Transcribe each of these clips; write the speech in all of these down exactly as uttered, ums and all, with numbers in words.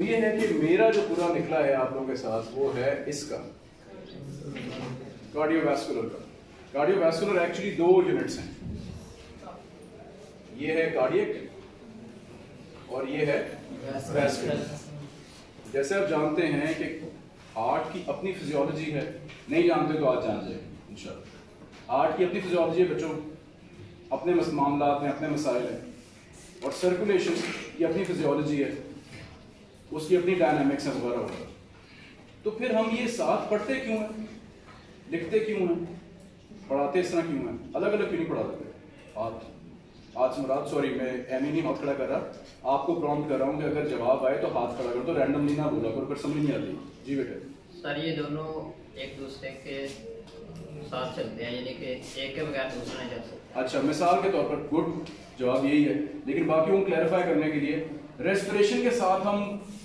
ये है कि मेरा जो पूरा निकला है आप लोगों के साथ वो है इसका कार्डियोवैस्कुलर का। कार्डियोवैस्कुलर एक्चुअली दो यूनिट्स हैं, ये है कार्डियक और ये है वैस्कुलर। जैसे आप जानते हैं कि हार्ट की अपनी फिजियोलॉजी है, नहीं जानते तो आज जान जाएंगे इंशाल्लाह। हार्ट की अपनी फिजियोलॉजी है बच्चों, अपने मामला में अपने मसाइल हैं, और सर्कुलेशन की अपनी फिजियोलॉजी है, उसकी अपनी डायनामिक्स है वगैरह वगैरह। तो फिर हम ये साथ पढ़ते क्यों हैं, लिखते क्यों हैं, पढ़ाते इस तरह क्यों हैं, अलग अलग क्यों नहीं पढ़ा देते? हाथ हाथ से मुराद, सॉरी मैं एम ही नहीं हाथ खड़ा कर रहा, आपको प्रॉम्प्ट कर रहा हूँ कि अगर जवाब आए तो हाथ खड़ा कर दो, रैंडमली ना बोला करो, फिर समझ नहीं आती। जी बेटे। सर ये दोनों एक दूसरे के साथ चलते हैं, यानी कि एक के बगैर दूसरा नहीं चल सकता। अच्छा, मिसाल के तौर पर गुड जवाब यही है, लेकिन बाकी को क्लैरिफाई करने के लिए रेस्पिरेशन के साथ हम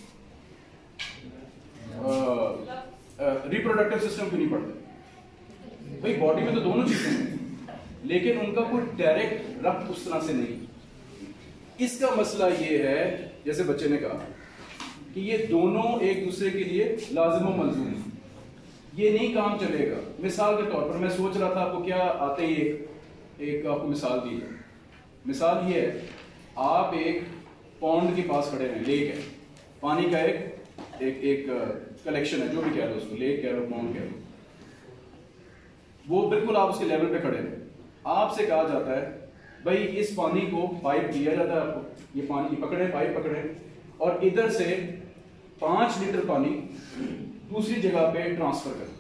रिप्रोडक्टिव सिस्टम क्यों नहीं पढ़ते? भाई बॉडी में तो दोनों चीजें हैं, लेकिन उनका कोई डायरेक्ट रब्त उस तरह से नहीं। इसका मसला ये है, जैसे बच्चे ने कहा कि ये दोनों एक दूसरे के लिए लाजिम व मलजूम है, ये नहीं काम चलेगा। मिसाल के तौर पर मैं सोच रहा था आपको क्या आते ही एक एक आपको मिसाल दी है। मिसाल ये है, आप एक पॉन्ड के पास खड़े हैं, लेक है, पानी का एक एक एक कलेक्शन है, जो भी कह लो उसको, लेक कह लो पॉन्ड कह लो, वो बिल्कुल आप उसके लेवल पे खड़े हैं। आपसे कहा जाता है भाई इस पानी को पाइप दिया जाता है आपको, ये पानी पकड़े, पाइप पकड़े, और इधर से पांच लीटर पानी दूसरी जगह पे ट्रांसफर करें,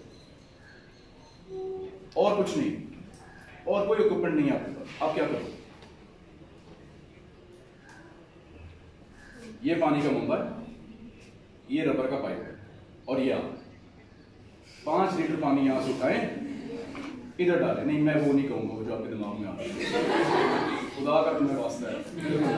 और कुछ नहीं, और कोई इक्विपमेंट नहीं है आपके पास। आप क्या करोगे? ये पानी का मुंबा है, ये रबर का पाइप है, और ये आप पांच लीटर पानी यहां से उठाएं, इधर डालें। नहीं मैं वो नहीं कहूंगा, वो जो आपके दिमाग में आ रहा है, खुदा का तुम्हें वास्ता है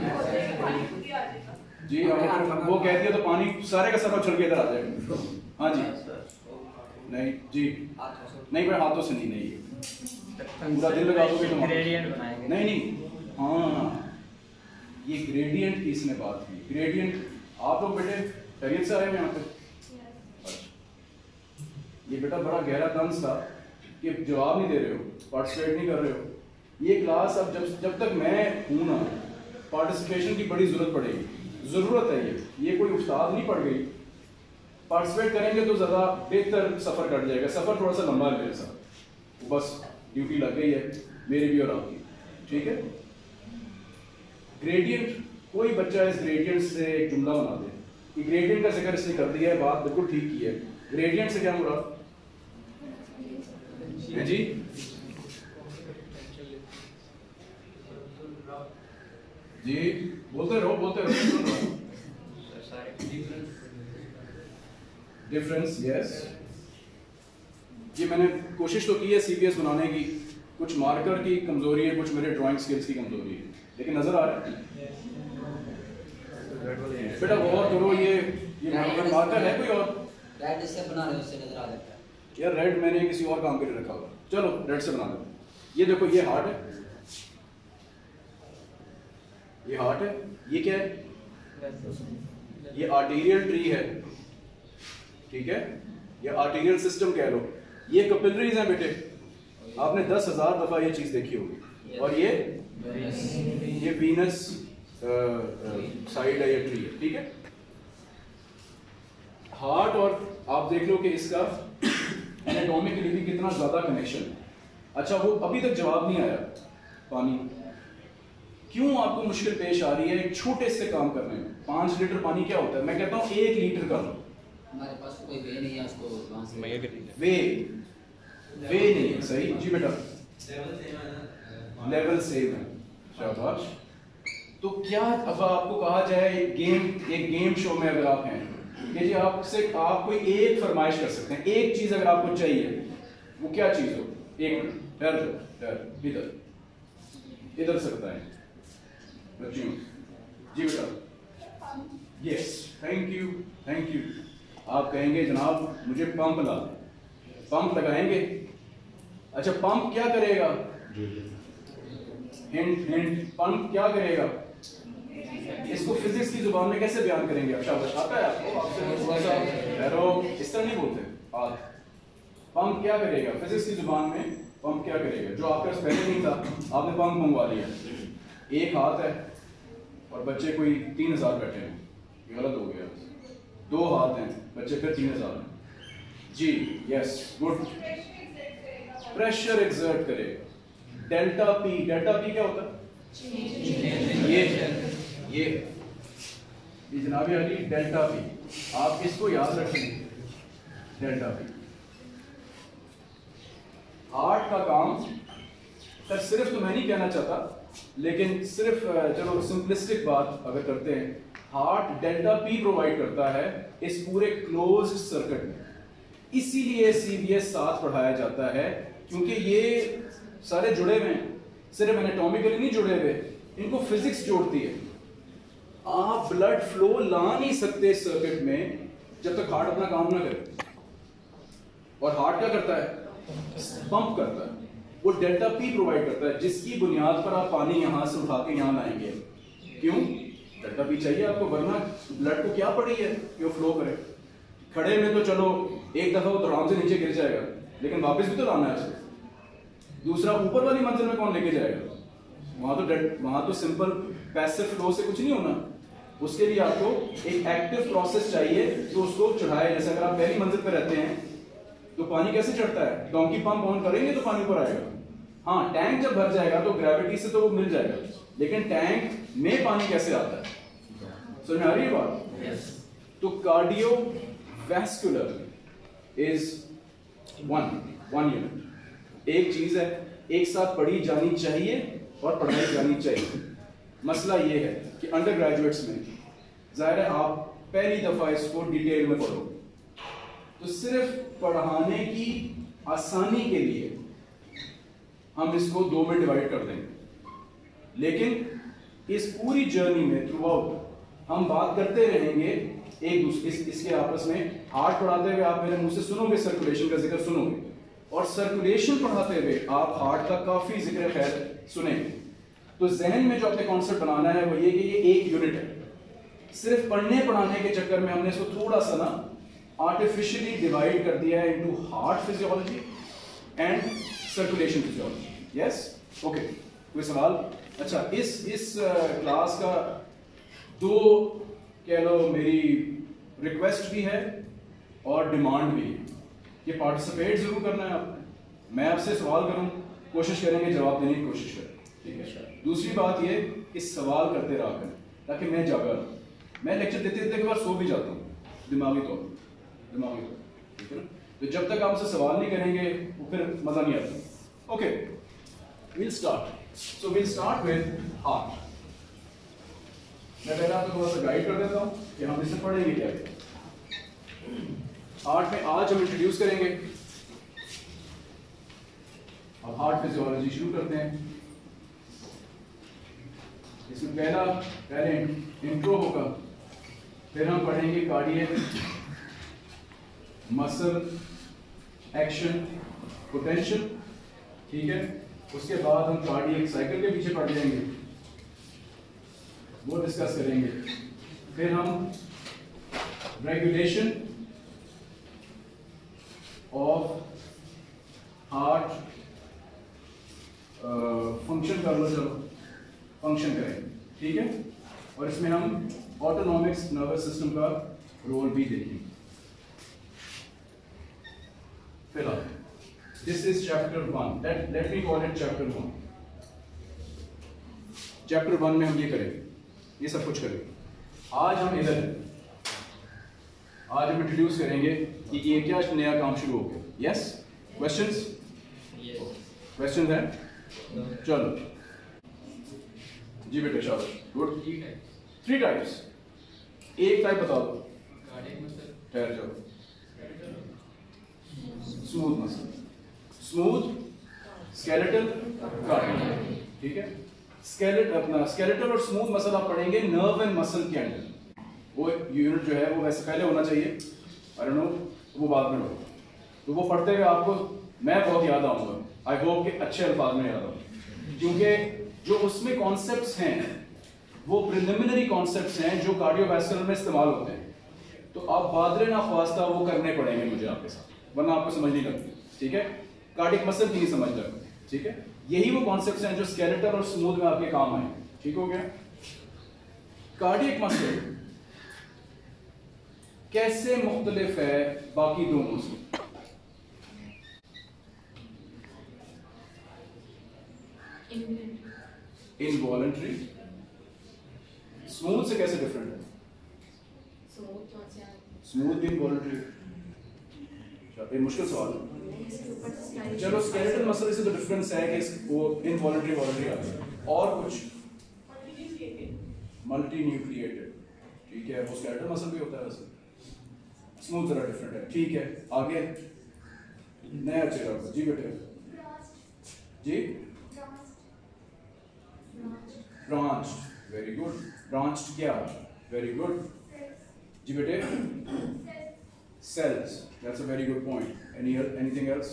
जी। हाँ, वो कहती है तो पानी सारे का सारा उछल के इधर आ जाएगा। हाँ जी, नहीं जी, नहीं मैं हाथों से नहीं, नहीं पूरा दिल लगा दोगे तो नहीं नहीं। हाँ, ये ग्रेडियंट की इसने बात की। ग्रेडियंट आप लोग बेटे खैरियत से आए हैं यहाँ पे? अच्छा, ये बेटा बड़ा गहरा तंज था कि जवाब नहीं दे रहे हो, पार्टिसिपेट नहीं कर रहे हो। ये क्लास अब जब जब तक मैं हूं ना, पार्टिसिपेशन की बड़ी जरूरत पड़ेगी, जरूरत है। ये ये कोई उस्ताद नहीं पड़ गई, पार्टिसिपेट करेंगे तो ज़्यादा बेहतर सफ़र कट जाएगा। सफ़र थोड़ा सा लंबा है मेरे साथ, बस ड्यूटी लग गई है मेरी भी और आपकी, ठीक है। ग्रेडियंट, कोई बच्चा इस ग्रेडियंट से एक जुमला बना दे कि ग्रेडियंट का जिक्र इसने कर दिया है, बात बिल्कुल ठीक की है। ग्रेडियंट से क्या मुराद है जी? जी बोलते रहो, बोलते रहो। Difference, yes. ये मैंने कोशिश तो की है सीपीएस बनाने की, कुछ मार्कर की कमजोरी है, कुछ मेरे ड्राइंग स्किल्स की कमजोरी है, लेकिन नजर आ रहा है बेटा गौर करो। ये ये मार्कर है कोई और? रेड से बना रहे हो, उससे नजर आ जाता है यार। रेड मैंने किसी और काम के लिए रखा होगा, चलो रेड से बना लो। ये देखो, ये हार्ट है, ये हार्ट है, ये क्या है? ये आर्टीरियल ट्री है, ठीक है, ये आर्टीरियल सिस्टम कह लो। ये कैपिलरीज हैं बेटे, आपने दस हजार दफा ये चीज देखी होगी। और ये ये वीनस साइड है, ये ट्री है, ठीक है। हार्ट और आप देख लो कि इसका एनाटॉमिकली भी कितना ज्यादा कनेक्शन है। अच्छा, वो अभी तक जवाब नहीं आया, पानी क्यों आपको मुश्किल पेश आ रही है एक छोटे से काम करने में? पांच लीटर पानी क्या होता है? मैं कहता हूँ एक लीटर कर लो। हमारे पास कोई वे नहीं है उसको वहां से वे वे नहीं है, सही जी बेटा, लेवल सेम है, शाबाश। तो क्या अब आपको कहा जाए एक गेम, एक गेम शो में अगर आप हैं कि जी आपसे आप कोई एक फरमाइश कर सकते हैं, एक चीज अगर आपको चाहिए, वो क्या चीज हो? एक मिनट ठहर जाओ, ठहर, इधर इधर से बताएं बच्चियों। जी बेटा, yes, thank you thank you. आप कहेंगे जनाब मुझे पंप ला दे, पंप लगाएंगे। अच्छा, पंप क्या करेगा? हिंट हिंट, पंप क्या करेगा? इसको फिजिक्स की जुबान में कैसे बयान करेंगे? अब शाबाश, आता है आपको? आपसे थोड़ा सा एरो इस तरह नहीं बोलते। हाथ पंप क्या करेगा फिजिक्स की जुबान में? पंप क्या करेगा? जो आपके पास पहले नहीं था, आपने पंप मंगवा लिया। एक हाथ है और बच्चे कोई तीन हजार बैठे हैं, गलत हो गया। दो हाथ हैं, बच्चे फिर तीन हजार हैं। जी यस, गुड। प्रेशर एक्सर्ट करेगा। डेल्टा पी, डेल्टा पी क्या होता है? ये ये ये जनाबी अली डेल्टा पी, आप इसको याद रखेंगे। डेल्टा पी हार्ट का काम। सर सिर्फ तो मैं नहीं कहना चाहता, लेकिन सिर्फ चलो सिंपलिस्टिक बात अगर करते हैं, हार्ट डेल्टा पी प्रोवाइड करता है इस पूरे क्लोज्ड सर्किट में। इसीलिए सीबीएस साथ पढ़ाया जाता है, क्योंकि ये सारे जुड़े हुए हैं, सिर्फ एनाटॉमिकली नहीं जुड़े हुए, इनको फिजिक्स जोड़ती है। आप ब्लड फ्लो ला नहीं सकते सर्किट में जब तक हार्ट अपना काम ना करे। और हार्ट क्या करता है? पंप करता है। वो डेल्टा पी प्रोवाइड करता है, जिसकी बुनियाद पर आप पानी यहां से उठा के यहां लाएंगे। क्यों? डेल्टा पी चाहिए आपको, वरना ब्लड को क्या पड़ी है कि वो फ्लो करे। खड़े में तो चलो एक दफा वो आराम से नीचे गिर जाएगा, लेकिन वापस भी तो लाना है उसको। दूसरा, ऊपर वाली मंजिल में कौन लेके जाएगा? वहां तो वहां तो सिंपल पैसिव फ्लो से कुछ नहीं होना। उसके लिए आपको एक एक्टिव प्रोसेस चाहिए जो उसको चढ़ाए। जैसे अगर आप पहली मंजिल पर रहते हैं तो पानी कैसे चढ़ता है? डोंकी पंप ऑन करेंगे तो पानी ऊपर आएगा। हाँ, टैंक जब भर जाएगा तो ग्रेविटी से तो वो मिल जाएगा, लेकिन टैंक में पानी कैसे आता है? समझ में आ रही है बात? yes. तो cardiovascular is one one unit, एक चीज है, एक साथ पढ़ी जानी चाहिए और पढ़ाई जानी चाहिए। मसला ये है कि अंडर ग्रेजुएट्स में जाहिर है आप पहली दफा इसको डिटेल में पढ़ो, तो सिर्फ पढ़ाने की आसानी के लिए हम इसको दो में डिवाइड कर देंगे, लेकिन इस पूरी जर्नी में थ्रू आउट हम बात करते रहेंगे एक दूसरे इस, इसके आपस में। हार्ट पढ़ाते हुए आप मेरे मुंह से सुनोगे, सर्कुलेशन का जिक्र सुनोगे, और सर्कुलेशन पढ़ाते हुए आप हार्ट का काफी जिक्र खैर सुनेंगे। तो जहन में जो अपने कॉन्सेप्ट बनाना है वो ये कि ये एक यूनिट है। सिर्फ पढ़ने पढ़ाने के चक्कर में हमने इसको थोड़ा सा ना आर्टिफिशियली डिवाइड कर दिया है into heart physiology and circulation physiology. Yes, okay, कोई सवाल? अच्छा, इस इस क्लास का दो कह लो मेरी रिक्वेस्ट भी है और डिमांड भी है कि पार्टिसिपेट जरूर करना है आपने। मैं आपसे सवाल करूं, कोशिश करेंगे जवाब देने की कोशिश करें, ठीक है? दूसरी बात ये कि सवाल करते रहा करें ताकि मैं जागा रहूं। मैं लेक्चर देते देते के बाद सो भी जाता हूँ दिमागी तौर पर, दिमागी तौर पर, ठीक है ना? तो जब तक आपसे सवाल नहीं करेंगे वो फिर मजा नहीं आता। Okay, will start. So will start with heart. मैं पहले आपको थोड़ा सा गाइड कर देता हूँ कि हम इसे पढ़ेंगे क्या। हार्ट में आज हम इंट्रोड्यूस करेंगे। अब हार्ट फिजियोलॉजी शुरू करते हैं। इसमें पहला पहले इंट्रो होगा, फिर हम पढ़ेंगे कार्डियक, मसल, एक्शन, पोटेंशियल, ठीक है? उसके बाद हम कार्डियक साइकिल के पीछे पढ़ जाएंगे, वो डिस्कस करेंगे। फिर हम रेगुलेशन ऑफ हार्ट फंक्शन कर लो, चलो फंक्शन करेंगे, ठीक है? और इसमें हम ऑटोनॉमिक्स नर्वस सिस्टम का रोल भी देखेंगे। फिलहाल this is chapter one, let let me call it chapter one. Chapter one में हम ये करेंगे, ये सब कुछ करेंगे। आज हम इधर आज हम इंट्रोड्यूस करेंगे कि ये क्या नया काम शुरू हो गया। Yes, questions? क्वेश्चंस हैं? चलो जी बेटे, शाबाश, गुड। Three types. एक टाइप बता दो। ठहर जाओ। Smooth muscle, smooth skeletal, cardiac, ठीक है? स्केलेट अपना स्केलेटल और स्मूथ मसल आप पढ़ेंगे नर्व एंड मसल के अंदर। वो यूनिट जो है वो वैसे पहले होना चाहिए, आई डोंट नो, वो बाद में हो। तो वो पढ़ते हुए आपको मैं बहुत याद आऊंगा। आई होप कि अच्छे अल्फाज में याद आऊंगा, क्योंकि जो उसमें कॉन्सेप्ट्स हैं वो प्रिलिमिनरी कॉन्सेप्ट्स हैं जो कार्डियोवैस्कुलर में इस्तेमाल होते हैं। तो आप बादरे ना ख्वास्ता वो करने पड़ेंगे मुझे आपके साथ, वरना आपको समझ नहीं लगती, ठीक है। कार्डिक मसल की नहीं समझ लगती, ठीक है। यही वो कॉन्सेप्ट्स हैं जो स्केलेटल और स्मूथ में आपके काम आए, ठीक हो गया। कार्डियक मसल कैसे मुख्तलिफ है बाकी दोनों से? इनवॉलंटरी। स्मूथ से कैसे डिफरेंट है? स्मूथ भी इनवॉलंटरी। ये मुश्किल सवाल है। चलो स्केलेटल मसल से तो डिफरेंस है कि वो इनवॉलंटरी वॉलंटरी आता है, और कुछ मल्टी न्यूक्लिएटेड, ठीक है। वो स्केलेटल मसल भी होता है वैसे, स्मूथ जरा डिफरेंट है, ठीक है। आगे नया चेहरा जी बेटे जी। Branched, very good. ब्रांच्ड क्या? वेरी गुड जी बेटे। Cells, that's a very good point. Any anything else?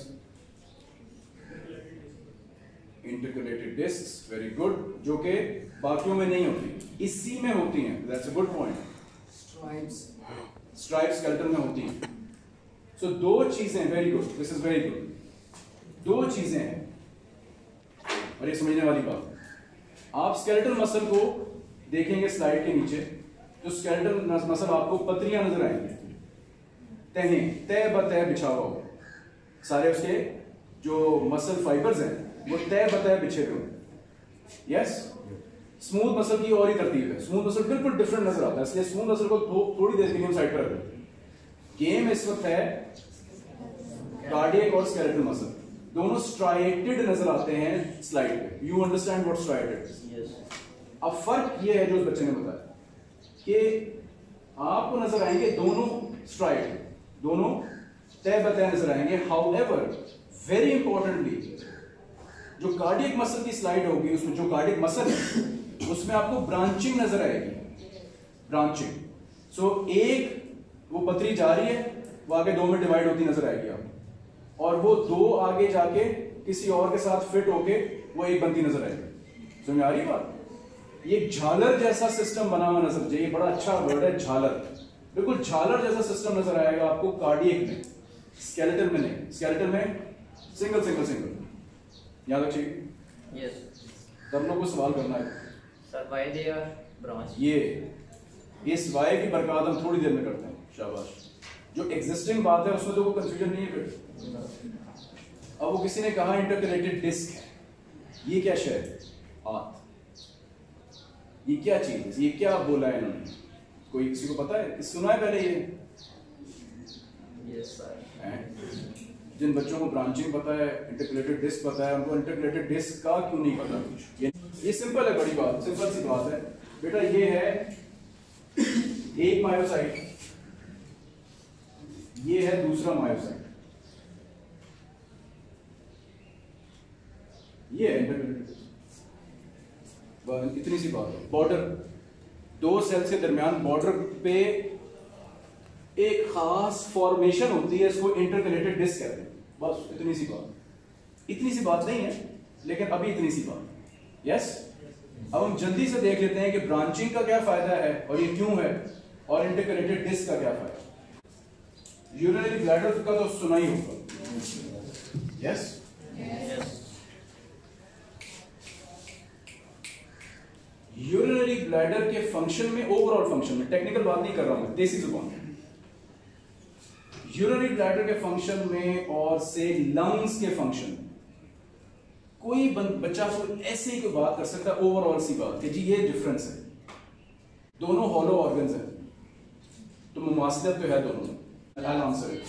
Intercalated discs, very good, जो कि बाकियों में नहीं होती, इसी में होती हैं, that's a good point. Stripes stripes skeleton में होती हैं। सो so, दो चीजें, very good, this is very good, दो चीजें हैं, और ये समझने वाली बात। आप स्केलेटल मसल को देखेंगे स्लाइड के नीचे, तो स्केलेटल मसल आपको पतरियां नजर आएंगी, तहें तय बतय बिछा हुआ होगा, सारे उसके जो मसल फाइबर्स हैं वो तय बतय बिछे हुए हैं, यस। स्मूथ मसल की और ही तरतीब है, स्मूथ मसल बिल्कुल डिफरेंट नजर आता है, इसलिए स्मूथ मसल को थो, थोड़ी देर के लिए हम साइड पर रखते हैं। गेम इस वक्त है कार्डियक और स्केलेटल मसल, दोनों स्ट्राइटेड नजर आते हैं स्लाइड पे। You understand what striated? अब फर्क ये है जो उस बच्चे ने बताया कि आपको नजर आएंगे दोनों स्ट्राइट, दोनों तय बतय नजर आएंगे। हाउएवर वेरी इंपॉर्टेंटली जो कार्डियक मसल की स्लाइड होगी, उसमें जो कार्डियक मसल है उसमें आपको ब्रांचिंग नजर आएगी, ब्रांचिंग। सो so, एक वो पतरी जा रही है, वो आगे दो में डिवाइड होती नजर आएगी आपको, और वो दो आगे जाके किसी और के साथ फिट होके वो एक बनती नजर आएगी। समझ आ रही है बात? ये झालर जैसा सिस्टम बना हुआ नजर जाए, बड़ा अच्छा वर्ड है झालर, बिल्कुल झालर जैसा सिस्टम नजर आएगा आपको कार्डियक में, स्केलेटल में नहीं। स्केलेटल में सिंगल सिंगल सिंगल, याद रखिए। यस सब लोग को सवाल करना है sir, why they are branch. ये इस वाई की बरकत हम थोड़ी देर में करते हैं, शाबाश। जो एग्जिस्टिंग बात है उसमें तो कोई कंफ्यूजन नहीं है फिर। अब वो किसी ने कहा इंटरकलेटेड डिस्क है, ये क्या शय है? हाथ, ये क्या चीज है? ये क्या बोला है इन्होंने? कोई किसी को पता है? सुना है पहले ये? Yes sir. जिन बच्चों को ब्रांचिंग पता है, इंटरकलेटेड डिस्क पता है, उनको इंटरकलेटेड डिस्क का क्यों नहीं पता कुछ? ये, ये सिंपल है, बड़ी बात, सिंपल सी बात है बेटा। ये है एक मायोसाइट, ये है दूसरा मायोसाइट, ये है इंटरकलेटेड। इतनी सी बात है। बॉर्डर, दो सेल्स के दरमियान बॉर्डर पे एक खास फॉर्मेशन होती है, इसको इंटरकलेटेड डिस्क कहते हैं। बस इतनी सी बात, इतनी सी बात नहीं है, लेकिन अभी इतनी सी बात, यस। अब हम जल्दी से देख लेते हैं कि ब्रांचिंग का क्या फायदा है और ये क्यों है, और इंटरकलेटेड डिस्क का क्या फायदा। यूरिनरी ब्लैडर का तो सुना ही होगा, यस। यूरिनरी ब्लैडर के फंक्शन में, ओवरऑल फंक्शन में, टेक्निकल बात नहीं कर रहा हूं, देसी जुबान में, यूरिनरी ब्लैडर के फंक्शन में और से लंग्स के फंक्शन में कोई बच्चा को ऐसे ही कोई बात कर सकता है, ओवरऑल सी बात कि जी ये डिफरेंस है, दोनों हॉलो ऑर्गन्स हैं, तो मुमासलत तो है दोनों में। I'll answer it.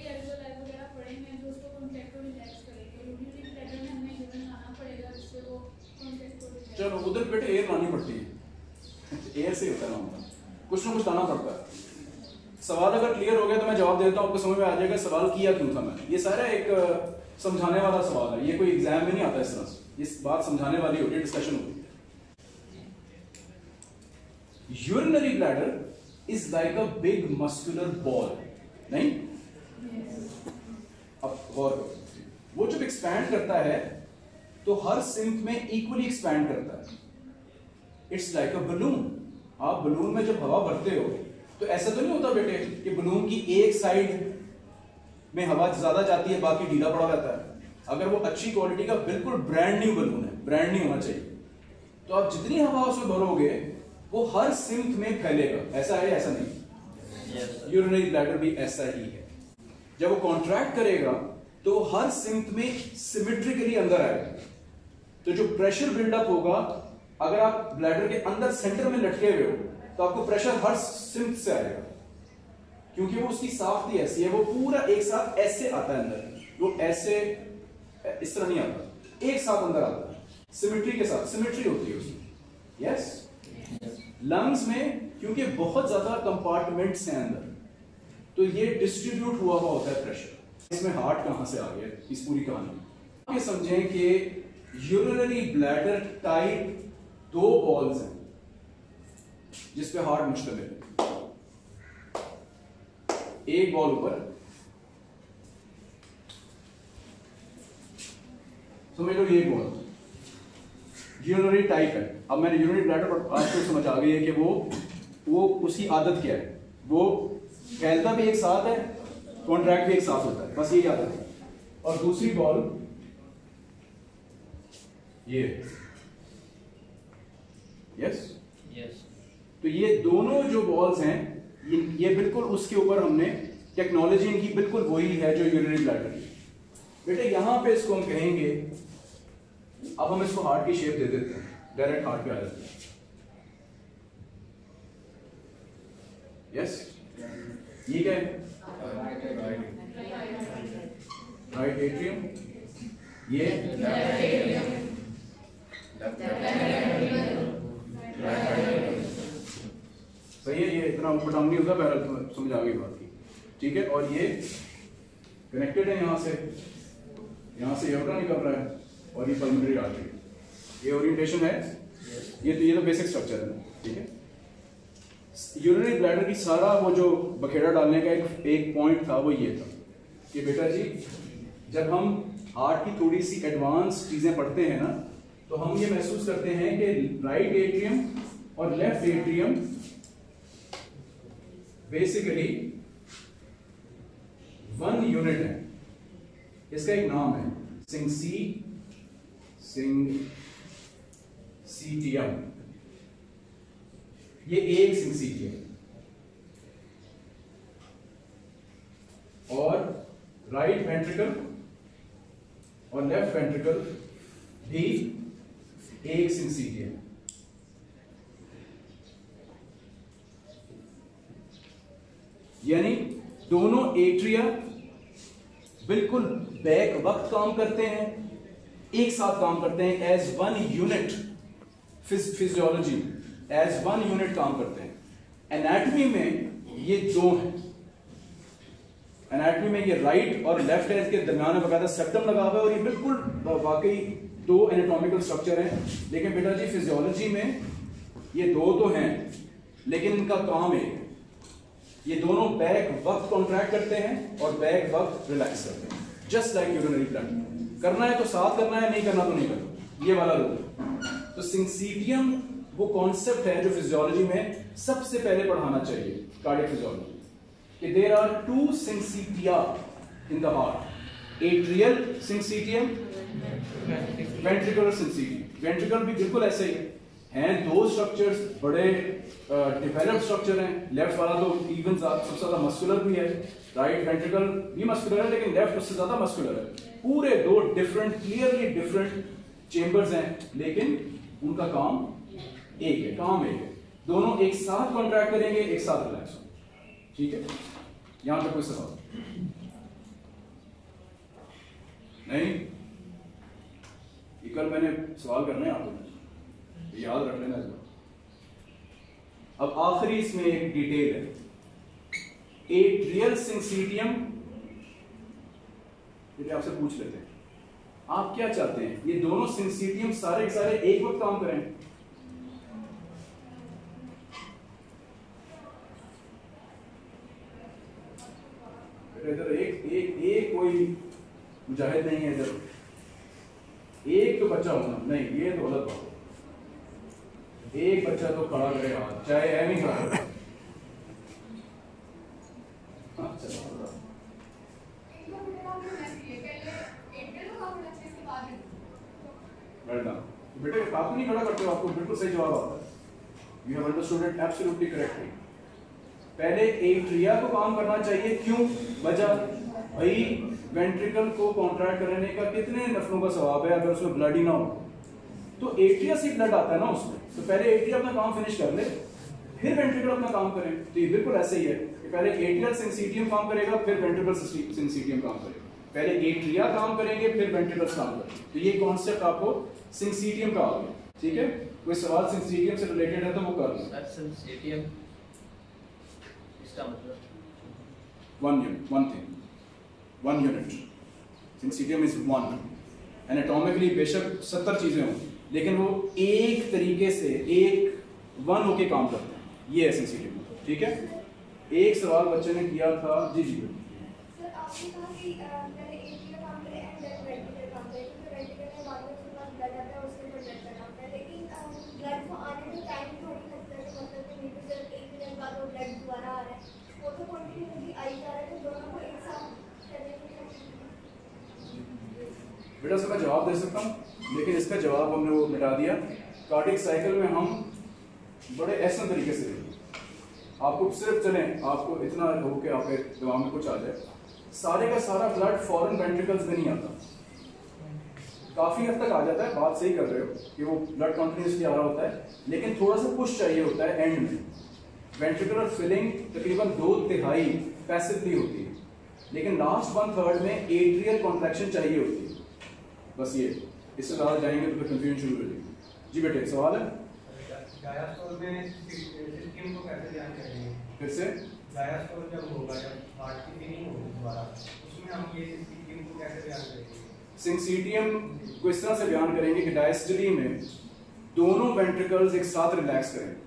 चलो उधर बेटे एयर लानी पड़ती है, एयर से होता है ना, कुछ ना कुछ लाना पड़ता है। सवाल अगर क्लियर हो गया तो मैं जवाब देता हूँ, आपको समझ में आ जाएगा सवाल किया क्यों था मैंने। ये सारा एक समझाने वाला सवाल है, ये कोई एग्जाम में नहीं आता इस तरह से, इस बात समझाने वाली होती है, डिस्कशन होती है। Urinary bladder is like a big muscular ball, नहीं? अब और वो जब एक्सपैंड करता है तो हर सिंक में इक्वली एक्सपैंड करता है, इट्स लाइक अ बलून। आप बलून में जब हवा भरते हो तो ऐसा तो नहीं होता बेटे कि बलून की एक साइड में हवा ज्यादा जाती है, बाकी ढीला पड़ा रहता है। अगर वो अच्छी क्वालिटी का बिल्कुल ब्रांड न्यू बलून है, ब्रांड न्यू होना चाहिए, तो आप जितनी हवा उसमें भरोगे वो हर सिंक में फैलेगा। ऐसा है, ऐसा नहीं? यूरिनरी ब्लैडर भी ऐसा ही है। जब वो कॉन्ट्रैक्ट करेगा तो हर सिंक में सिमेट्रिकली अंदर आएगा। तो जो प्रेशर बिल्डअप होगा, अगर आप ब्लैडर के अंदर सेंटर में लटके हुए हो तो आपको प्रेशर हर सिंक से आएगा, क्योंकि वो उसकी साफ्ती ऐसी है, वो पूरा एक साथ ऐसे आता है अंदर, वो ऐसे इस तरह नहीं आता, एक साथ अंदर आता है, सिमेट्री के साथ, सिमेट्री होती है उसमें। यस, लंग्स में क्योंकि बहुत ज्यादा कंपार्टमेंट्स हैं अंदर, तो ये डिस्ट्रीब्यूट हुआ हुआ होता है प्रेशर। इसमें हार्ट कहां से आ गया, इस पूरी कहानी आप ये समझें कि यूरिनरी ब्लैडर टाइप दो बॉल्स हैं जिसपे हार्ट मुश्तमिल है। एक बॉल ऊपर, समझ लो ये बॉल यूरिनरी टाइप है। अब मैंने यूरिनरी ब्लैडर पर आपको समझ आ गई है कि वो वो उसकी आदत क्या है, वो फैलता भी एक साथ है, कॉन्ट्रैक्ट भी एक साथ होता है, बस यही आदत है। और दूसरी बॉल ये, यस यस। तो ये दोनों जो बॉल्स हैं, ये ये बिल्कुल उसके ऊपर हमने टेक्नोलॉजी इनकी बिल्कुल वही है जो यूरिनरी ब्लैडर की। बेटे यहां पे इसको हम कहेंगे, अब हम इसको हार्ट की शेप दे देते हैं, डायरेक्ट हार्ट पे आ जाते हैं। यस, ये क्या है? राइट एट्रियम, ये सही है, ये इतना ऊपर डाउन नहीं होता, बहरहाल तुम्हें समझ आ गई बात की, ठीक है। और ये कनेक्टेड है यहां से, यहां से एओर्टा निकल रहा है, और ये पल्मोनरी आर्टरी, ये ओरिएंटेशन है, ये तो ये तो बेसिक स्ट्रक्चर है, ठीक है। यूरिनरी ब्लैडर की सारा वो जो बखेड़ा डालने का एक एक पॉइंट था, वो ये था कि बेटा जी जब हम हार्ट की थोड़ी सी एडवांस चीजें पढ़ते हैं ना, तो हम ये महसूस करते हैं कि राइट एट्रियम और left atrium basically one unit है। इसका एक नाम है सिंसी सिंसीटियम, ये एक सिंसीटियम, और राइट वेंट्रिकल और लेफ्ट वेंट्रिकल भी एक सिंसीटियम। यानी दोनों एट्रिया बिल्कुल बैक वक्त काम करते हैं, एक साथ काम करते हैं, as one unit physiology, as one unit काम करते हैं। एनाटॉमी में ये दो हैं, एनाटॉमी में ये राइट और लेफ्ट है, इसके दरमियान में बकायदा सेप्टम लगा हुआ है, और ये बिल्कुल वाकई दो एनाटॉमिकल स्ट्रक्चर हैं। लेकिन बेटा जी फिजियोलॉजी में ये दो तो हैं, लेकिन इनका काम है, ये दोनों बैक वक्त कॉन्ट्रैक्ट करते हैं और बैक वक्त रिलैक्स करते हैं, जस्ट लाइक यूरिनरी ब्लैडर। करना है तो साथ करना है, नहीं करना तो नहीं करना, ये वाला रूल। तो सिंसीटियम वो कॉन्सेप्ट है जो फिजियोलॉजी में सबसे पहले पढ़ाना चाहिए, कार्डियक फिजियोलॉजी, कि there are two syncytia in the heart, atrial syncytium, ventricular syncytium. Ventricle भी बिल्कुल ऐसे ही हैं, दो स्ट्रक्चर्स बड़े डेवलप्ड स्ट्रक्चर हैं। लेफ्ट वाला तो इवन सबसे ज्यादा मस्कुलर भी है, राइट वेंट्रिकल भी मस्कुलर है, लेकिन लेफ्ट उससे ज्यादा मस्कुलर है। पूरे दो डिफरेंट, क्लियरली डिफरेंट चेंबर्स हैं, लेकिन उनका काम एक है, काम एक है, दोनों एक साथ कॉन्ट्रैक्ट करेंगे, एक साथ रिलैक्स होंगे, ठीक है। यहां पे कोई सवाल नहीं? ये कल मैंने सवाल करने आपको, याद रख लेना इस बार। अब आखिरी इसमें एक डिटेल है, एट्रियल सिंसीटियम। ये आपसे पूछ लेते हैं, आप क्या चाहते हैं, ये दोनों सिंसीटियम सारे के सारे एक वक्त काम करें? इधर एक एक एक कोई मुजाहिद नहीं है, इधर एक तो बच्चा होना नहीं, ये तो गलत बात है। एक बच्चा तो खड़ा करेगा, चाहे है नहीं खड़ा। हाँ चलो बेटे आप नहीं खड़ा करते हो, आपको बिल्कुल सही जवाब आता है। You have understood it absolutely correctly. पहले एट्रिया को काम करना चाहिए, क्यों? वजह भाई वेंट्रिकल को कॉन्ट्रैक्ट करने का कितने नफलों का सवाब है अगर उसमें ब्लड ही ना हो, तो एट्रिया से ब्लड आता है ना उसमें, तो पहले एट्रिया अपना काम फिनिश कर ले, फिर वेंट्रिकल अपना काम करे। तो ये बिल्कुल ऐसे ही है कि पहले एट्रियल सिंसिटियम काम करेगा, फिर वेंट्रिकल सिंसिटियम काम करेगा। पहले एट्रिया काम करेंगे, फिर वेंट्रिकल्स काम करेंगे। तो ये कॉन्सेप्ट आपको सिंसिटियम का आ गया, ठीक है? कोई सवाल सिंसिटियम से रिलेटेड है तो वो कर लो। सिंसिटियम इसका मतलब one unit, one thing, one unit. Syncytium is one. Anatomically बेशक सत्तर चीजें हों, लेकिन वो एक तरीके से एक वन होके काम करते हैं। ये है सिंसिटियम, ठीक है? एक सवाल बच्चे ने किया था, जी जी सर आपने कहा कि पहले एट्रिया काम करे एंड देन वेंट्रिकल काम करे, तो वेंट्रिकल में बाद में उसके बाद ब्लड आता है, उसके ऊपर ब्लड का काम है, लेकिन ब्लड को आने में टाइम थोड़ी लगता है, मतलब कि नहीं तो एक मिनट बाद वो ब्लड दोबारा आ रहा है, वो तो कंटिन्यूअसली आई जा रहा है, तो दोनों को एक साथ करने की बेटा इसका जवाब दे सकता हूँ, लेकिन इसका जवाब हमने वो मिटा दिया। कार्डिक साइकिल में हम बड़े ऐसे तरीके से देंगे आपको, सिर्फ चलें आपको इतना हो के आपके दिमाग में कुछ आ जाए, सारे का सारा ब्लड फॉरेन वेंट्रिकल्स में नहीं आता, काफी हद तक आ जाता है, बात सही कर रहे हो कि वो ब्लड कंटिन्यूसली आ रहा होता है, लेकिन थोड़ा सा पुश चाहिए होता है एंड में। वेंट्रिकुलर फिलिंग तकरीबन दो तिहाई पैसिवली होती है, लेकिन लास्ट वन थर्ड में एट्रियल कॉन्ट्रैक्शन चाहिए होती है। बस ये, इससे ज़्यादा जाएंगे तो फिर कंफ्यूजन शुरू हो जाएगी। जी बेटे सवाल है? डायस्टोल में सिस्टम को कैसे ध्यान करेंगे? फिर से डायस्टोल जब होगा, जब हार्ट की फीलिंग होगी दोबारा, उसमें हम ये सिस्टम को कैसे ध्यान करेंगे? सिंसिटियम को इस तरह से बयान करेंगे कि डायस्टली में दोनों वेंट्रिकल्स एक साथ रिलैक्स करेंगे,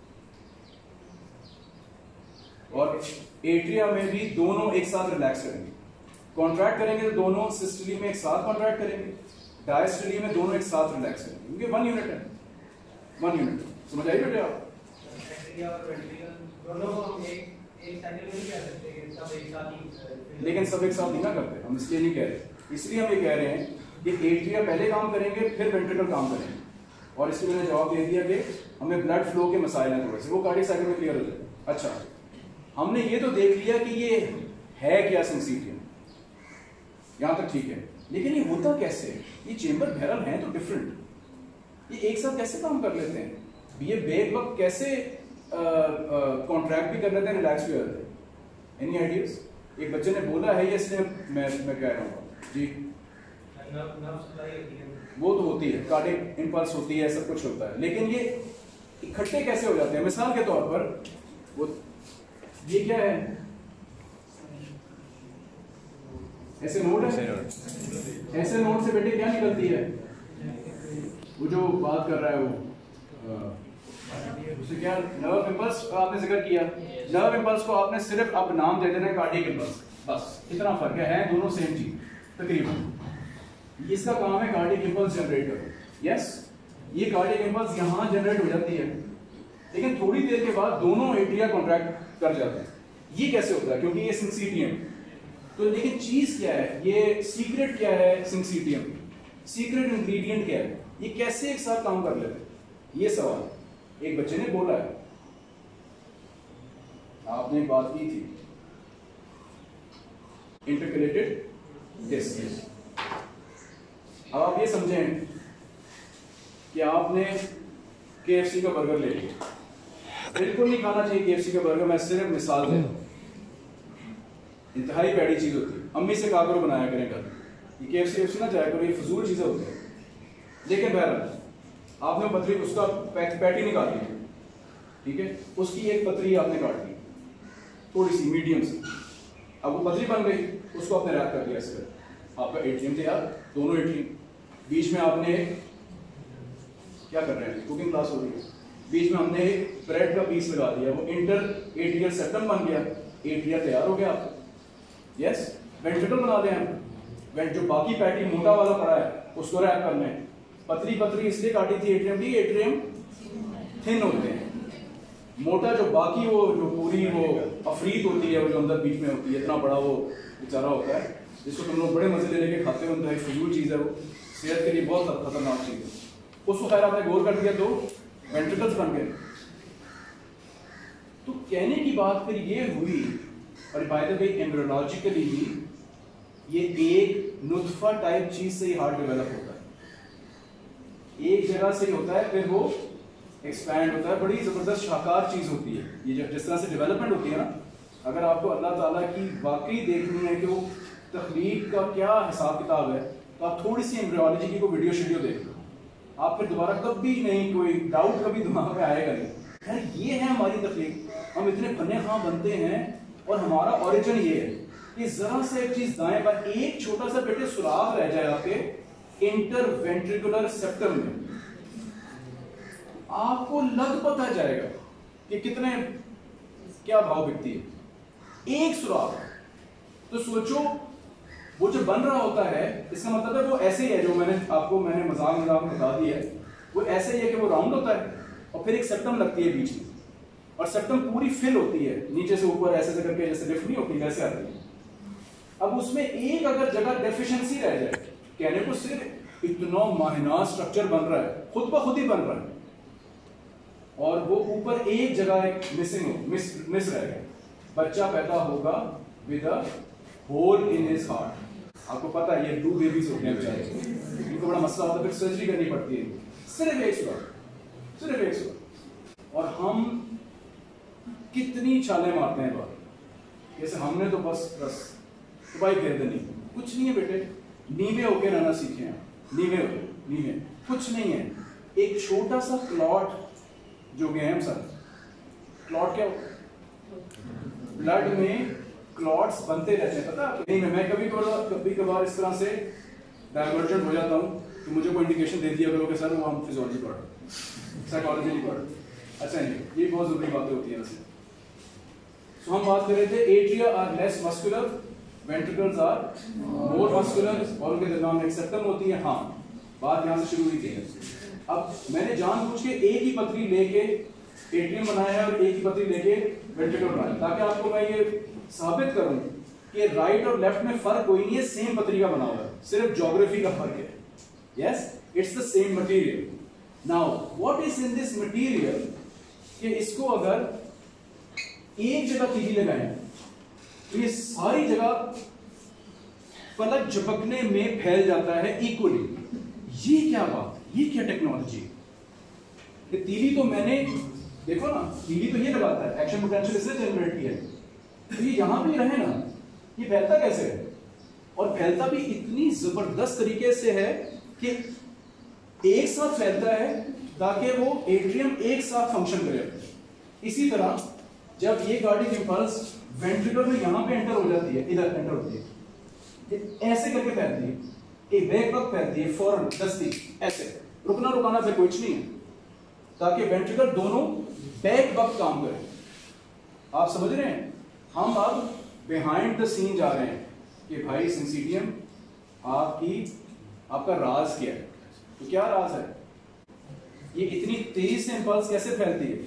और एट्रिया में भी दोनों एक साथ रिलैक्स करेंगे। कॉन्ट्रैक्ट करेंगे तो दोनों सिस्टली में एक साथ कॉन्ट्रैक्ट करेंगे, डायस्टली में दोनों एक साथ रिलैक्स करेंगे, क्योंकि वन यूनिट है, वन यूनिट। समझ आइए बेटे आप? एट्रिया और वेंट्रिकल दोनों को हम एक एक साइकिल में नहीं कह सकते कि सब एक साथ ही, लेकिन सब एक साथ नहीं ना करते, हम इसलिए नहीं कह रहे। इसलिए हम ये कह रहे हैं कि एट्रिया पहले काम करेंगे, फिर वेंट्रिकल काम करेंगे, और इसलिए मैंने जवाब दे दिया कि हमें ब्लड फ्लो के मसाइल हैं थोड़े से, वो कार्डियक साइकिल में क्लियर हो जाए। अच्छा, हमने ये तो देख लिया कि ये है क्या सिंसिटियम, यहां तक ठीक है, लेकिन ये होता कैसे? ये चेंबर बैरल हैं तो डिफरेंट, ये एक साथ कैसे काम कर लेते हैं? ये बेक वक्त कैसे कॉन्ट्रैक्ट भी कर लेते हैं, रिलैक्स भी करते हैं? Any ideas? एक बच्चे ने बोला है ये, इसलिए मैं मैं कह रहा हूँ जी। नर्व सप्लाई होती है, वो तो होती है, कार्डियक इंपल्स होती है, सब कुछ होता है, लेकिन ये इकट्ठे कैसे हो जाते हैं? मिसाल के तौर पर वो ये क्या है, ऐसे नोट है, ऐसे नोट से बेटे क्या निकलती है? वो जो बात कर रहा है वो उसे क्या, नर्व इंपल्स आपने जिक्र किया, नर्व इंपल्स को आपने सिर्फ अब नाम दे देना है कार्डियक इंपल्स, बस इतना फर्क है, है दोनों सेम चीज तकरीबन। इसका काम है कार्डियक इंपल्स जनरेट करना। यस, ये कार्डियक इंपल्स यहां जनरेट हो जाती है, लेकिन थोड़ी देर के बाद दोनों एट्रिया कॉन्ट्रैक्ट कर जाते हैं। ये कैसे होता है? क्योंकि ये सिंसिटियम, तो लेकिन चीज क्या है, ये सीक्रेट क्या है सिंसिटियम, सीक्रेट इंग्रेडिएंट क्या है, ये कैसे एक साथ काम कर लेते हैं? ये सवाल एक बच्चे ने बोला है, आपने बात की थी इंटरकलेटेड डिस्क। अब आप ये समझें कि आपने केएफसी का बर्गर ले लिया, बिल्कुल नहीं खाना चाहिए केएफसी का बर्गर, मैं सिर्फ मिसाल दे रहा हूं, इंतहाई पैड़ी चीज होती है, अम्मी से कहा करो बनाया करें घर, ये केएफसी वेफसी ना जाया करो, ये फजूल चीजें होती है। लेकिन बहरहाल आपने पतरी उसका पैटी निकाल ली, ठीक है, उसकी एक पतरी आपने काट ली थोड़ी सी मीडियम से, अब वो पतरी बन गई, उसको आपने रैप कर दिया ऐसे, आपका एटीएम थे यार, दोनों एटीएम, बीच में आपने क्या कर रहे हैं, कुकिंग क्लास हो रही है, बीच में हमने एक ब्रेड का पीस लगा दिया, वो इंटर एट्रियल सेप्टम बन गया, एट्रिया तैयार हो गया आपका। यस, वेंट्रिकल बना दें हम, वेंट जो बाकी पैटी मोटा वाला पड़ा है उसको रैप करना है, पतली पतली इसलिए काटी थी एट्रियम की, एट्रियम थिन होते हैं। मोटा जो बाकी वो जो पूरी वो अफरीत होती है, वो जो अंदर बीच में होती है, इतना बड़ा वो बेचारा होता है जिसको तुम लोग बड़े मजे ले लेके खाते हो, उनका एक फजूल चीज़ है, वो सेहत के लिए बहुत खतरनाक चीज़ है। उसको खैर आपने गौर कर दिया तो वेंट्रिकल्स बन गए। तो कहने की बात फिर ये हुई, और बाय द वे एम्ब्रियोलॉजिकली ये एक नुत्फा टाइप चीज से ही हार्ट डेवलप होता है, एक जगह से ही होता है, फिर वो एक्सपैंड होता है, बड़ी जबरदस्त शाकार चीज होती है ये। जब जिस तरह से डेवलपमेंट होती है ना, अगर आपको अल्लाह ताला की वाकई देखनी है कि वो तख्लीक का क्या हिसाब किताब है, तो आप थोड़ी सी एम्ब्रियोलॉजी की कोई वीडियो शीडियो देख लो, आप फिर दोबारा कभी नहीं, कोई डाउट कभी दिमाग में आएगा नहीं। यार ये है हमारी तख्लीक, हम इतने फने खां बनते हैं, और हमारा ओरिजिन ये है कि जरा सा एक चीज दाएं पर एक छोटा सा बेटे सुराख रह जाए आपके इंटरवेंट्रिकुलर सेप्टम में, आपको लग पता जाएगा कि कितने क्या भाव बिकती है एक सुराख। तो सोचो वो जो बन रहा होता है, इसका मतलब है वो ऐसे ही है, जो मैंने आपको मैंने मजाक मजाक में बता दिया है, वो ऐसे ही है कि वो राउंड होता है और फिर एक सेप्टम लगती है बीच में, और सेप्टम पूरी फिल होती है नीचे से ऊपर ऐसे से करके, जैसे लिफ्ट नहीं होती वैसे आती है। अब उसमें एक अगर जगह डेफिशिएंसी रह जाए, कहने को सिर्फ इतना माहिना स्ट्रक्चर बन रहा है, खुद ब खुद ही बन रहा है, और वो ऊपर एक जगह एक मिसिंग हो, मिस मिस रह गया, बच्चा पैदा होगा with a hole in his heart. आपको पता है ये टू बेबीज होते हैं बेचारे, इनको बड़ा मसला होता है, फिर सर्जरी करनी पड़ती है, सिर्फ एक सुराख, सिर्फ एक सुराख। और हम कितनी छाले मारते हैं बात, जैसे हमने तो बस बस तो भाई फेर देनी, कुछ नहीं है बेटे, नीवे होके रहना सीखे हैं, नीवे होके, नीवे कुछ नहीं है। एक छोटा सा क्लॉट जो गए हम सर, क्लॉट क्या होता है? ब्लड में क्लॉट्स बनते रहते हैं, पता है नहीं? मैं कभी कभी कभार इस तरह से डाइवर्जेंट हो जाता हूँ, तो मुझे कोई इंडिकेशन दे दिया करो कि सर वो हम फिजियोलॉजी पढ़ रहे हैं, साइकोलॉजी नहीं पढ़ रहे। अच्छा नहीं, ये बहुत जरूरी बातें होती हैं वैसे। तो हम बात कर रहे थे atria are less muscular, ventricles are more muscular, और उनके दरमियान एक सेप्टम होती है। हाँ, बात यहाँ से शुरू हुई थी। अब मैंने जानबूझ के एक ही पतरी लेके एट्रियम बनाया है और एक ही पतरी लेके वेंट्रिकल बनाया, ताकि आपको मैं ये साबित करूं कि राइट और लेफ्ट में फर्क कोई नहीं है, सेम पतरी का बना हुआ है, सिर्फ ज्योग्राफी का फर्क है। Yes, it's the same material. Now what is in this material कि इसको अगर एक जगह तीली लगाएं तो ये सारी जगह पलक झपकने में फैल जाता है इक्वली। ये क्या बात, ये क्या टेक्नोलॉजी? ये तीली तो मैंने देखो ना, तीली तो ये लगाता है, एक्शन पोटेंशियल इससे जनरेट किया है, तो ये यहां भी रहे ना, ये फैलता कैसे है? और फैलता भी इतनी जबरदस्त तरीके से है कि एक साथ फैलता है ताकि वो एट्रियम एक साथ फंक्शन करे। इसी तरह जब ये कार्डियक इंपल्स वेंट्रिकल में यहां पे एंटर हो जाती है, इधर एंटर होती है, ये ऐसे करके फैलती है, एक बैक वक्त फैलती है, फौरन दस्ती ऐसे, रुकना रुकाना फिर कुछ नहीं है, ताकि वेंट्रिकल दोनों बैक वक्त काम करें। आप समझ रहे हैं? हम अब बिहाइंड द सीन जा रहे हैं कि भाई सिंसीडियम आपकी आपका राज क्या है। तो क्या राज है? ये इतनी तेजी से इंपल्स कैसे फैलती है?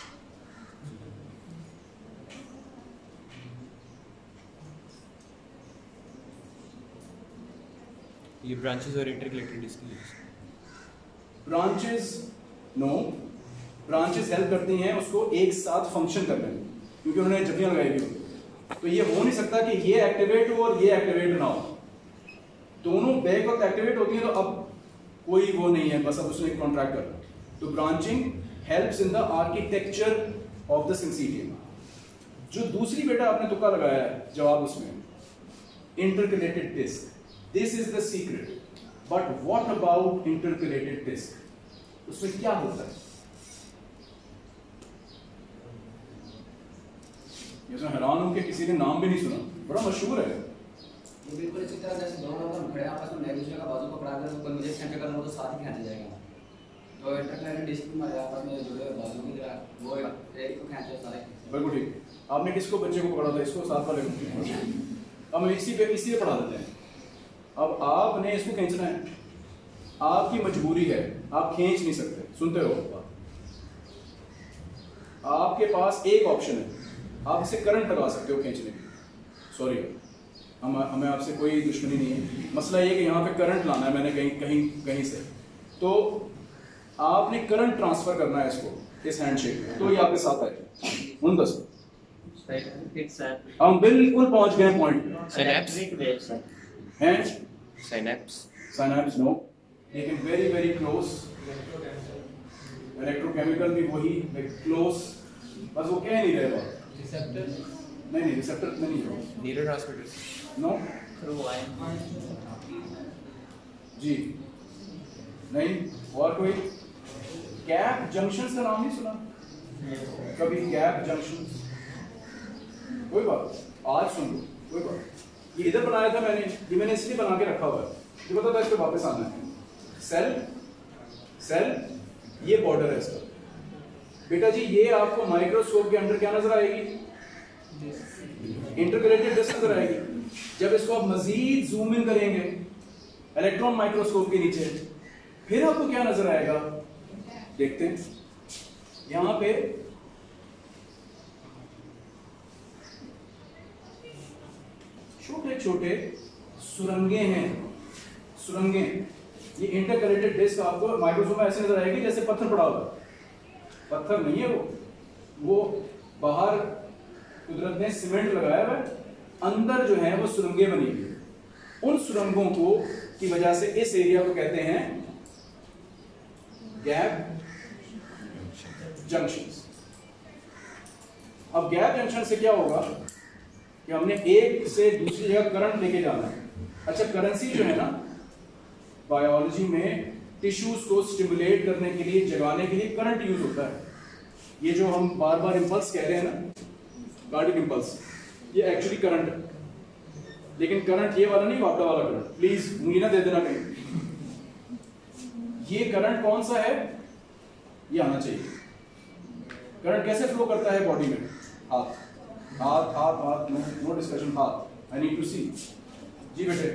ये ब्रांचेस और intercalated disc, branches no, branches help करती हैं उसको एक साथ फंक्शन करने में, क्योंकि उन्होंने जटियां लगाई हुई। तो ये हो नहीं सकता कि ये एक्टिवेट हो और ये एक्टिवेट ना हो, दोनों बैक वक्त एक्टिवेट होती है, तो अब कोई वो नहीं है, बस अब उसने एक कॉन्ट्रैक्ट करना। तो branching helps in the architecture of the syncytium. जो दूसरी बेटा आपने तुक्का लगाया है जवाब उसमें, intercalated disc, this is the secret. But what about intercalated disc, उसमें क्या होता है? ये हैरान हूं कि किसी ने नाम भी नहीं सुना, बड़ा मशहूर है। ये बिल्कुल इसी तरह जैसे दोनों लोग हम खड़े आपस में एक दूसरे का बाजू पकड़ा कर कोई मुझे खींच करना हो तो साथ ही खींच जाएगा। तो इंटरकलेटेड डिस्क में आपस में जुड़े बाजू की तरह वो एक को खींचे सारे। बिल्कुल ठीक। आपने किसको, बच्चे को पकड़ा था, इसको साथ वाले को। हम इसी पे इसी पे पढ़ा देते हैं। अब आपने इसको खींचना है, आपकी मजबूरी है, आप खींच नहीं सकते। सुनते हो? आपके पास एक ऑप्शन है, आप इसे करंट लगा सकते हो खींचने के लिए। सॉरी, हम हमें आपसे कोई दुश्मनी नहीं है, मसला ये है कि यहाँ पे करंट लाना है मैंने कहीं कहीं कहीं से, तो आपने करंट ट्रांसफर करना है इसको इस हैंडशेक में, तो ये आपके साथ आएगा। उन दस हम बिल्कुल पहुंच गए पॉइंट पे। Synapse? हैं Synapse? साइनैप्स नो, लेकिन वेरी वेरी क्लोज। इलेक्ट्रोकेमिकल भी वही क्लोज, बस वो कह नहीं रहे बात। रिसेप्टर नहीं नहीं रिसेप्टर में नहीं है Neurotransmitters? नो जी नहीं। और कोई गैप जंक्शन का नाम नहीं सुना कभी? गैप जंक्शन, कोई बात, आज सुन लो, कोई बात। ये इधर बनाया था मैंने, ये मैंने इसलिए बना के रखा हुआ है, ये पता था इस पे वापस आना है। सेल सेल ये बॉर्डर है इसका बेटा जी, ये आपको माइक्रोस्कोप के अंदर क्या नजर आएगी? इंटरकलेटेड डिस्क नजर आएगी। जब इसको आप मजीद जूम इन करेंगे इलेक्ट्रॉन माइक्रोस्कोप के नीचे, फिर आपको क्या नजर आएगा? देखते हैं यहां पे छोटे छोटे सुरंगे हैं, सुरंगे। ये इंटरकलेटेड डिस्क आपको माइक्रोस्कोप में ऐसे नजर आएगी जैसे पत्थर पड़ा हुआ। पत्थर नहीं है वो, वो बाहर कुदरत ने सीमेंट लगाया हुआ है, अंदर जो है वो सुरंगें बनी हुई है। उन सुरंगों को की वजह से इस एरिया को कहते हैं गैप जंक्शंस। अब गैप जंक्शन से क्या होगा कि हमने एक से दूसरी जगह करंट लेके जाना है। अच्छा, करेंसी जो है ना बायोलॉजी में टिश्यूज को स्टिमुलेट करने के लिए, जगाने के लिए करंट यूज होता है। ये जो हम बार बार इंपल्स कह रहे हैं ना, कार्डिक इंपल्स, ये एक्चुअली करंट है। लेकिन करंट ये वाला नहीं, वापड़ा वाला करंट, प्लीज उंगली ना दे देना कहीं। ये करंट कौन सा है? ये आना चाहिए। करंट कैसे फ्लो करता है बॉडी में? हाथ हाथ हाथ हाथ नो नो डिस्कशन, हाथ। आई नीड टू सी। जी बेटे,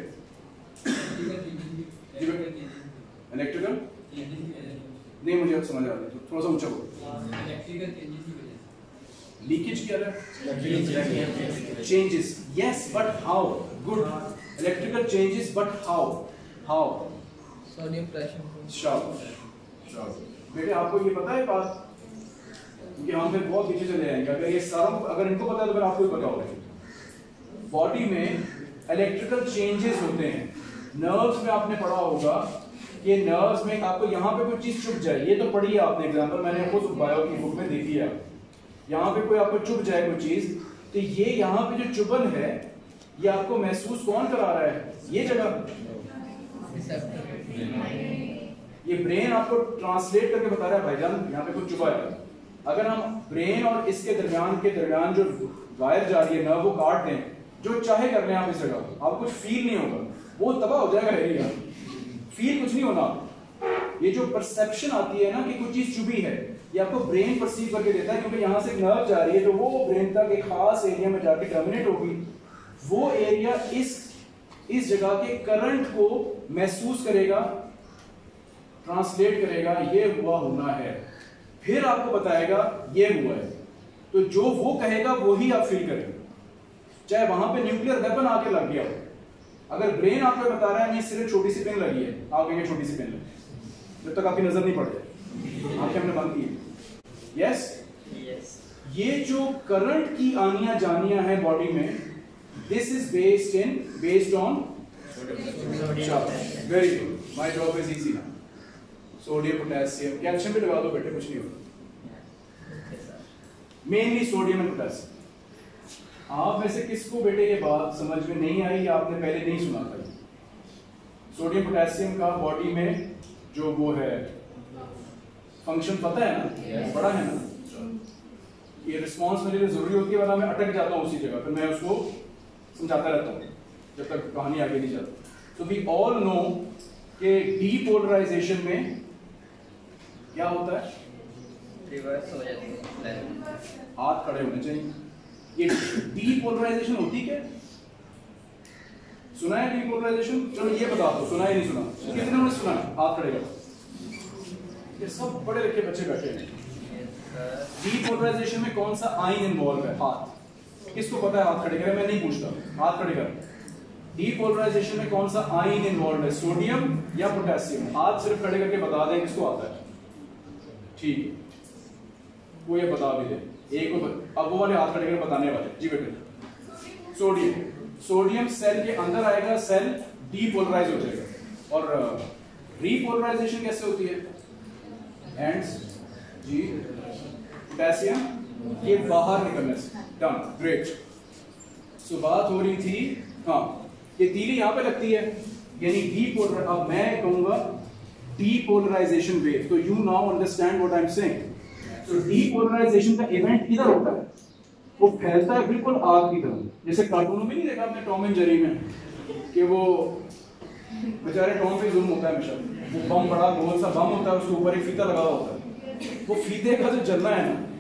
जी बेटे, इलेक्ट्रिकल नहीं, मुझे अब समझ आ रहा है, थोड़ा सा ऊंचा बोलो। लीकेज क्या है? Changes, yes, but how? Good, electrical changes, but how? How? Sodium pressure. शाबाश शाबाश बेटे, आपको ये पता है बात? क्योंकि हम फिर बहुत पीछे चले जाएंगे अगर ये सारा, अगर इनको पता है तो फिर आपको भी पता होगा। बॉडी में इलेक्ट्रिकल चेंजेस होते हैं। नर्व्स में आपने पढ़ा होगा कि नर्व्स में आपको यहाँ पे कोई चीज चुभ जाए, ये तो पढ़ी है आपने एग्जाम्पल, मैंने आपको बायो की बुक में देखी है। यहाँ पे कोई आपको चुभ जाए कोई चीज, तो ये यहाँ पे जो चुभन है ये आपको महसूस कौन करा रहा है? ये जगह, ये ब्रेन आपको ट्रांसलेट करके बता रहा है भाईजान यहाँ पे कुछ चुभा है। अगर हम ब्रेन और इसके दरमियान के दरमियान जो वायर जा रही है नर्व वो काट दें, जो चाहे कर लें आप इस जगह, आपको कुछ फील नहीं होगा, वो तबाह हो जाएगा एरिया, फील कुछ नहीं होना। ये जो परसेप्शन आती है ना कि कुछ चीज चुभी है, ये आपको ब्रेन परसीव करके देता है, क्योंकि यहाँ से एक नर्व जा रही है जो वो ब्रेन तक एक खास एरिया में जाके टर्मिनेट होगी। वो एरिया इस इस जगह के करंट को महसूस करेगा, ट्रांसलेट करेगा, ये हुआ होना है, फिर आपको बताएगा ये हुआ है। तो जो वो कहेगा वो ही आप फील करेंगे, चाहे वहां पे न्यूक्लियर वेपन आके लग गया हो। अगर ब्रेन आपको बता रहा है नहीं सिर्फ छोटी सी पिन लगी है, आप कहेंगे छोटी सी पिन लगी, जब तक आपकी नजर नहीं पड़ जाए, आंखें हमने बंद की। यस यस ये जो करंट की आनियां जानियां हैं बॉडी में, this is based in based on very good, my job is easy ना। सोडियम पोटेशियम, कैल्शियम भी लगा दो बेटे, कुछ नहीं होगा, मेनली सोडियम एंड पोटेशियम। आप में से किसको बेटे ये बात समझ में नहीं आई या आपने पहले नहीं सुना था? सोडियम पोटेशियम का बॉडी में जो वो है फंक्शन पता है ना? yes. बड़ा है ना? ये रिस्पॉन्स मेरे लिए जरूरी होती है, वरना मैं अटक जाता हूँ उसी जगह, फिर मैं उसको समझाता रहता हूँ जब तक कहानी आगे नहीं जाती। तो वी ऑल नो कि डीपोलराइजेशन में क्या होता है? रिवर्स हो जाती है, हाथ खड़े होने चाहिए। ये डीपोलराइजेशन होती क्या? सुना है डीपोलराइजेशन? चलो ये बता दो, सुना है नहीं सुना? कितने ने सुना? हाथ खड़े करो। ये सब बड़े लिखे बच्चे बैठे हैं। डीपोलराइजेशन में कौन सा आयन इन्वॉल्व है? हाथ। किसको पता है? हाथ खड़े करें, मैं नहीं पूछता, हाथ खड़े कर। डीपोलराइजेशन में कौन सा आयन इन्वॉल्व है, सोडियम या पोटेशियम? हाथ सिर्फ खड़े करके बता दें किसको आता है। ठीक है, वो ये बता भी दे एक को। अब वो वाले हाथ खड़े करके बताने वाले। जी बेटे, सोडियम। सोडियम सेल के अंदर आएगा, सेल डीपोलराइज हो जाएगा। और रीपोलराइजेशन कैसे होती है? एंड्स जी, पोटेशियम ये बाहर निकलने से। Done, great. सो बात हो रही थी, हाँ, ये तीली यहां पे लगती है, यानी डीपोलर। अब मैं कहूंगा डीपोलराइजेशन वेव, तो you now understand what I am saying. तो डीपोलराइजेशन का इवेंट इधर होता है, वो फैलता है बिल्कुल आग की तरह। जैसे कार्टूनों में नहीं देखा आपने टॉम एंड जेरी में कि वो बेचारे टॉम पे जुल्म होता है हमेशा, वो बम बड़ा गोल सा बम होता है, उसके ऊपर एक फीता लगा हुआ होता है, वो फीते का जो जलना है ना,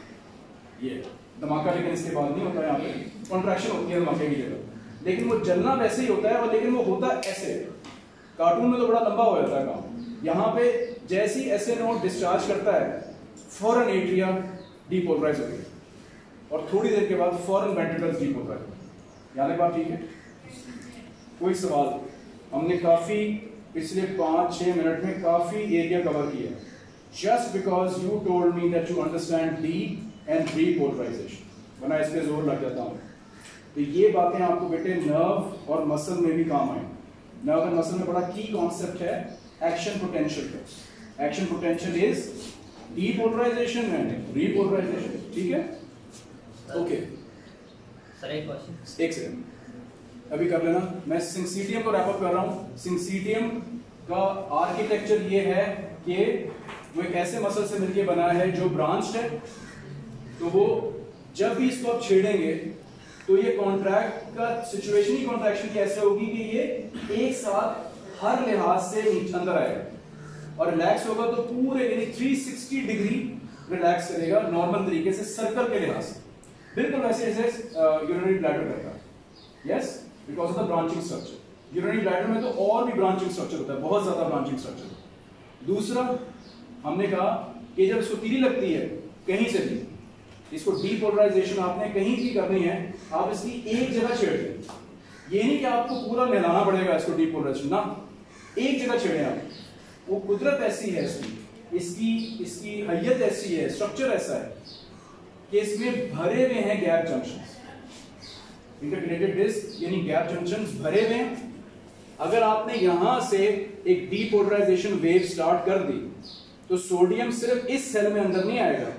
ये धमाका, लेकिन इसके बाद नहीं होता है, यहाँ पे कॉन्ट्रैक्शन होती है धमाके की जगह, लेकिन वो जलना वैसे ही होता है। और लेकिन वो होता है ऐसे, कार्टून में तो बड़ा लंबा हो जाता है काम, यहाँ पे जैसी ऐसे नोट डिस्चार्ज करता है फौरन एट्रिया डीपोलराइज हो गया, और थोड़ी देर के बाद फौरन वेंट्रिकल्स डीपोलराइज। यहाँ तक बात ठीक है? कोई सवाल? हमने काफी पिछले पांच छह मिनट में काफी एरिया कवर किया, just because you told me that you understand de and repolarization, वरना इस पे जोर लग जाता हूँ। तो ये बातें आपको बेटे नर्व और मसल में भी काम आए। नर्व एंड मसल में बड़ा की कॉन्सेप्ट है एक्शन पोटेंशियल का। Action potential is depolarization and repolarization. ठीक है, ओके। सर एक क्वेश्चन, एक सेकंड अभी कर लेना। मैं सिंसीटियम को रैप अप कर रहा हूँ। सिंसीटियम का आर्किटेक्चर ये है कि वो एक ऐसे मसल से मिलके बना है जो ब्रांच्ड है, तो वो जब भी इसको आप छेड़ेंगे तो ये कॉन्ट्रैक्ट का सिचुएशन ही कॉन्ट्रैक्शन की ऐसे होगी कि ये एक साथ हर लिहाज से नीचे अंदर आएगा, और रिलैक्स होगा तो पूरे यानी तीन सौ साठ डिग्री रिलैक्स करेगा नॉर्मल तरीके से, सर्कल के लिहाज से, बिल्कुल वैसे जैसे यूरिनरी ब्लैडर करता है। Yes, because of the branching structure. Urinary bladder में तो और भी ब्रांचिंग स्ट्रक्चर होता है, बहुत ज्यादा ब्रांचिंग स्ट्रक्चर। दूसरा हमने कहा कि जब इसको तीली लगती है कहीं से भी, इसको डीपोलराइजेशन आपने कहीं भी करनी है, आप इसकी एक जगह छेड़ दें। ये नहीं कि आपको पूरा नहलाना पड़ेगा इसको डीपोलराइजेशन, ना, एक जगह छेड़े आप। वो कुदरत ऐसी है इसकी, इसकी इसकी हैयत ऐसी है, स्ट्रक्चर ऐसा है कि इसमें भरे हुए हैं गैप जंक्शंस, इंटरकनेक्टेड डिस्क यानी गैप जंक्शंस भरे हुए हैं। अगर आपने यहां से एक डीपोलराइजेशन वेव स्टार्ट कर दी तो सोडियम सिर्फ इस सेल में अंदर नहीं आएगा,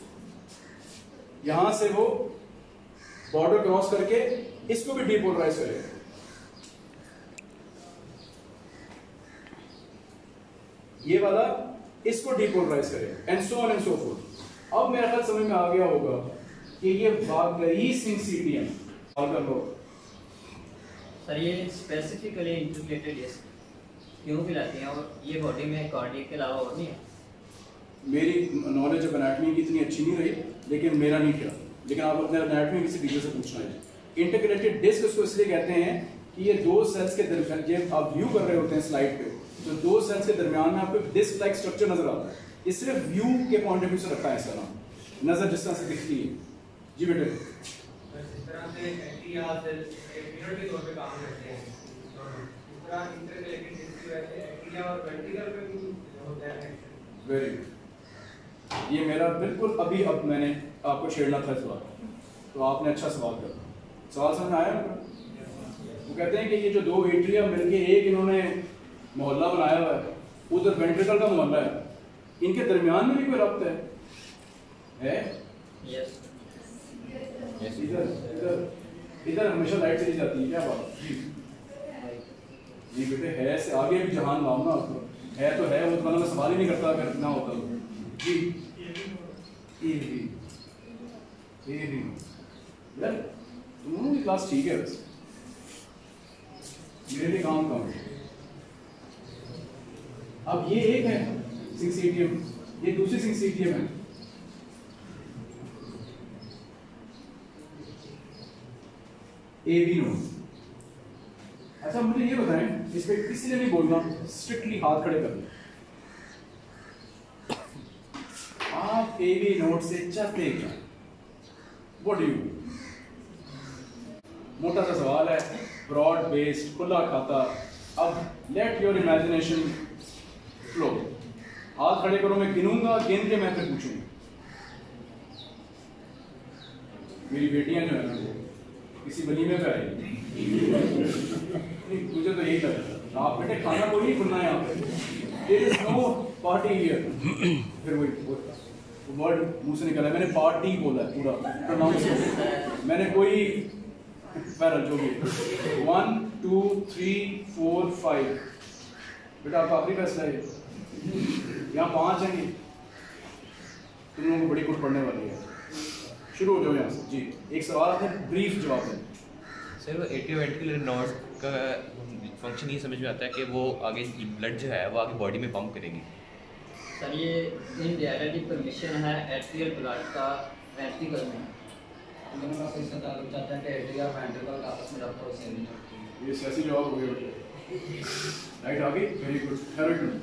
यहां से वो बॉर्डर क्रॉस करके इसको भी डीपोलराइज करेगा। ये वाला इसको डीपोलराइज करेगा, and so on and so forth. अब मेरा ख्याल समझ में आ गया होगा कि ये वाकई सिंसीटियम और कर लो। सर ये स्पेसिफिकली इंटीग्रेटेड डिस्क क्यों फैलाती हैं, और ये बॉडी में कार्डियक के अलावा और नहीं है? मेरी नॉलेज ऑफ एनाटॉमी की इतनी अच्छी नहीं रही, लेकिन मेरा नहीं किया, लेकिन आप अपने एनाटॉमी किसी टीचर से पूछना है। इंटरकनेक्टेड डिस्क उसको इसलिए कहते हैं कि ये दो सेल्स के दरमियान, जब आप व्यू कर रहे होते हैं स्लाइड पे, तो दो सेल्स के दरमियान में आपको डिस्क लाइक स्ट्रक्चर नजर आता है। ये सिर्फ व्यू के पॉइंट ऑफ व्यू से रखा है इसका नाम, नजर जिस तरह से दिखती है। जी बेटे, इस तरह से एंटीरियर सेल एक यूनिट के तौर पे काम करते हैं, इस तरह इंटरकनेक्टेड डिस्क की वजह से एंटीरियर और वेंट्रिकल पे भी होता है। Very good. ये मेरा बिल्कुल अभी अब मैंने आपको छेड़ना था सवाल, तो आपने अच्छा सवाल करा। सवाल समझ आया उनका? वो कहते हैं कि ये जो दो एट्रिया मिलके एक इन्होंने मोहल्ला बनाया हुआ है, उधर वेंट्रिकल का मोहल्ला है, इनके दरमियान में भी कोई रब्त है? है? यस। इधर इधर इधर हमेशा लाइट चली जाती है, क्या बात? जी जी बेटे, है से आगे भी जहान लाऊंगा आपको, है तो है, वो तो मैं सवाल ही नहीं करता अगर ना होता तो। जी ए भी ए भी यार तुम लोगों की क्लास ठीक है, वैसे मेरे लिए काम कम है। अब ये एक है सिंसीटियम, ये दूसरी सिंसीटियम है। A B node. अच्छा मुझे ये बताएं, इस पे किसी ने नहीं बोलना, स्ट्रिक्टली हाथ खड़े कर लें। आप आप एवी नोड से चाहते क्या? What do you? मोटा सा सवाल है, ब्रॉड बेस्ड, खुला खाता। अब लेट योर इमेजिनेशन फ्लो। हाथ खड़े करो, मैं गिनूंगा, गिन के मैं फिर पूछूंगा। मेरी बेटियां जो है ना किसी वलीमे पे आई, मुझे तो यही लगा आप बेटे खाना कोई नहीं खुलना है यहाँ पे, there is no party here. फिर वही वर्ड मुंह से निकला, मैंने पार्टी बोला है पूरा प्रोनाउंस, मैंने कोई पैरल जो भी one two three four five. बेटा आपका आखिरी फैसला है, यहाँ पांच हैं, तुम लोगों को बड़ी कुछ पढ़ने वाली है। शुरू हो जाओ यहाँ से। जी एक सवाल आपने ब्रीफ जवाब दें। सर वो एट्रियो वेंट्रिकुलर नोड का फंक्शन ये समझ में आता है कि वो आगे ब्लड जो है वो आगे बॉडी में पंप करेगी। सर ये इनडायरेक्टली परमिशन है एट्रियल ब्लड का वेंट्रिकल में। दोनों का इसका ताल्लुक चाहता है कि एट्रिया और वेंट्रिकल का आपस में रब्ता हो सही। ये सही जवाब हो गया। राइट आगे, very good, very good.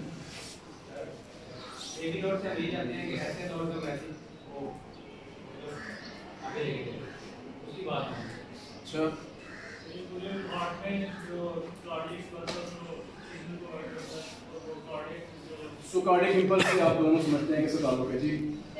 AV node से हम ये जानते हैं कि ऐसे नोड जो वैसे वो आगे लेके उसी बात में। अच्छा ये पूरे पार्ट में जो कार्डियक मसल जो सिग्नल को ऐड करता है तो वो कार्डियक जो सो कार्डियक इंपल्स से आप दोनों समझते हैं किससे ताल्लुक है जी?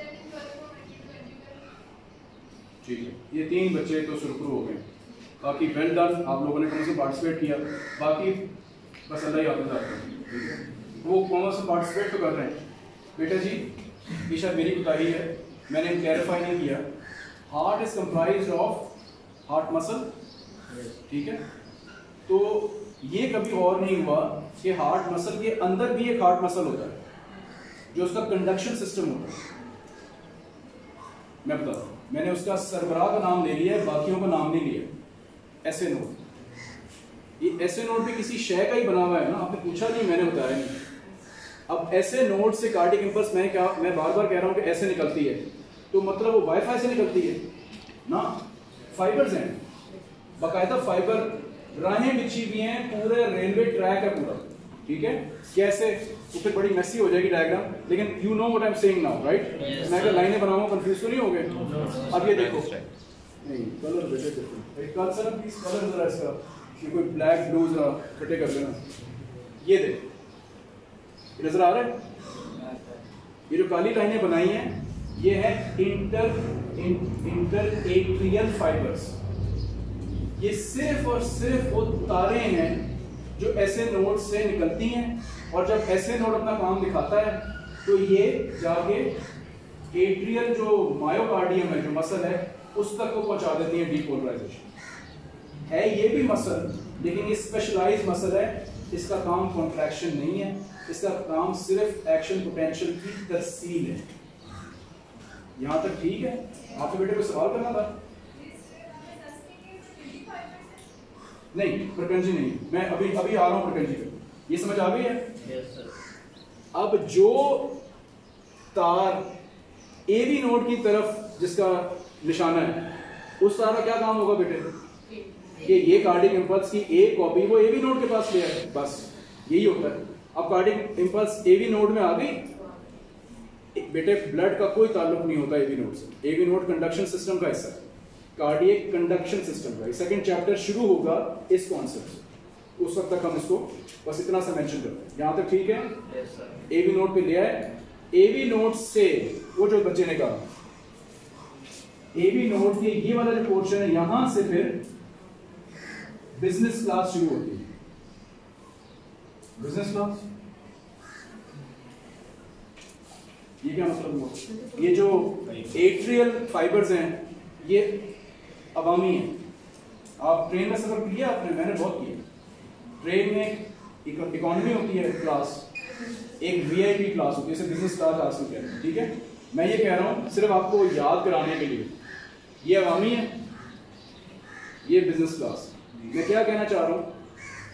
ठीक है, ये तीन बच्चे तो सुरखरू हो गए। बाकी वेल डन, आप लोगों ने कौन से पार्टिसिपेट किया। बाकी बस अल्लाह ही हाफिज़ आपको। वो कौन से पार्टिसिपेट तो कर रहे हैं। बेटा जी ये शायद मेरी कोताही है, मैंने क्लैरिफाई नहीं किया। Heart is comprised of heart muscle, ठीक है। तो ये कभी और नहीं हुआ कि हार्ट मसल के अंदर भी एक हार्ट मसल होता है जो उसका कंडक्शन सिस्टम होता है। मैं बताता हूँ, मैंने उसका सरबराह का नाम ले लिया है, बाकियों का नाम नहीं लिया। एस ए नोड, ये एस ए नोड भी किसी शय का ही बना हुआ है ना, आपने पूछा नहीं, मैंने बताया नहीं। अब ऐसे नोड से कार्डियक इंपल्स, मैं क्या मैं बार बार कह रहा हूँ कि ऐसे निकलती है, तो मतलब वो वाईफाई से निकलती है ना। फाइबर्स हैं, बाकायदा फाइबर राहें बिछी हुई हैं, पूरे रेलवे ट्रैक है पूरा, ठीक है। कैसे, तो फिर बड़ी मेसी हो जाएगी डायग्राम, लेकिन you know what I am saying now, right. मैं अगर लाइनें बनाऊंगा कंफ्यूज तो नहीं हो गए। अब ये देखो, नहीं कलर बेटे देखो, एक कलर सर प्लीज, कलर जरा इसका, ये कोई ब्लैक ब्लू जरा इकट्ठे कर देना। ये देखो, नजर आ रहा है, ये जो काली लाइनें बनाई हैं ये है इंटर इंटर एट्रियल फाइबर्स। ये सिर्फ और सिर्फ वो तारे हैं जो ऐसे नोड से निकलती हैं, और जब ऐसे नोड अपना काम दिखाता है तो ये जाके एट्रियल जो मायोकार्डियम है, जो मसल है, उस तक को पहुंचा देती है डीपोलराइजेशन। है ये भी मसल, लेकिन ये स्पेशलाइज्ड मसल है, इसका काम कॉन्ट्रैक्शन नहीं है, इसका काम सिर्फ एक्शन पोटेंशियल की तरसील है। यहां तक ठीक है? आपके बेटे को सवाल करना था? नहीं, प्रकंजी नहीं, मैं अभी अभी आ रहा हूं प्रकंजी पे। ये समझ आ गई है? Yes sir. अब जो तार एवी नोड की तरफ जिसका निशाना है, उस तार का क्या काम होगा बेटे? कि ये कार्डियक इंपल्स की एक कॉपी वो एवी नोड के पास ले आए, बस यही होता है। अब कार्डियक इंपल्स एवी नोड में आ गई, बेटे ब्लड का कोई ताल्लुक नहीं होता एवी नोड से। एवी नोड कंडक्शन सिस्टम का हिस्सा है, कार्डियक कंडक्शन सिस्टम का। सेकंड चैप्टर शुरू होगा इस कॉन्सेप्ट से, उस वक्त तक हम इसको बस इतना सा मेंशन करते हैं। यहां तक ठीक है? Yes sir. एवी नोड पे ले आए, एवी नोड से वो जो बच्चे ने कहा, एवी नोड के ये वाला जो पोर्शन है, यहां से फिर बिजनेस क्लास शुरू होती है। बिजनेस क्लास, ये क्या मतलब हुआ? ये जो एट्रियल फाइबर्स हैं ये अवामी हैं। आप ट्रेन में सफर किया आपने? मैंने बहुत किया। ट्रेन में इकोनॉमी होती है क्लास, एक वीआईपी क्लास होती है, इसे बिजनेस क्लास आज में कहते हैं, ठीक है। मैं ये कह रहा हूं सिर्फ आपको याद कराने के लिए, ये अवामी है, ये बिजनेस क्लास। मैं क्या कहना चाह रहा हूं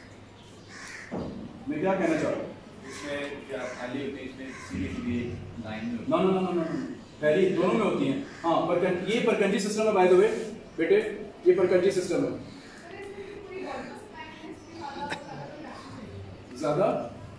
मैं क्या कहना चाह रहा हूं इसमें क्या खाली होती है, इसमें सीधी सीधी लाइन में नो नो नो नो पहली दोनों में होती हैं। हाँ, पर ये परकंजी सिस्टम है बाय द वे बेटे, ये परकंजी सिस्टम है। ज्यादा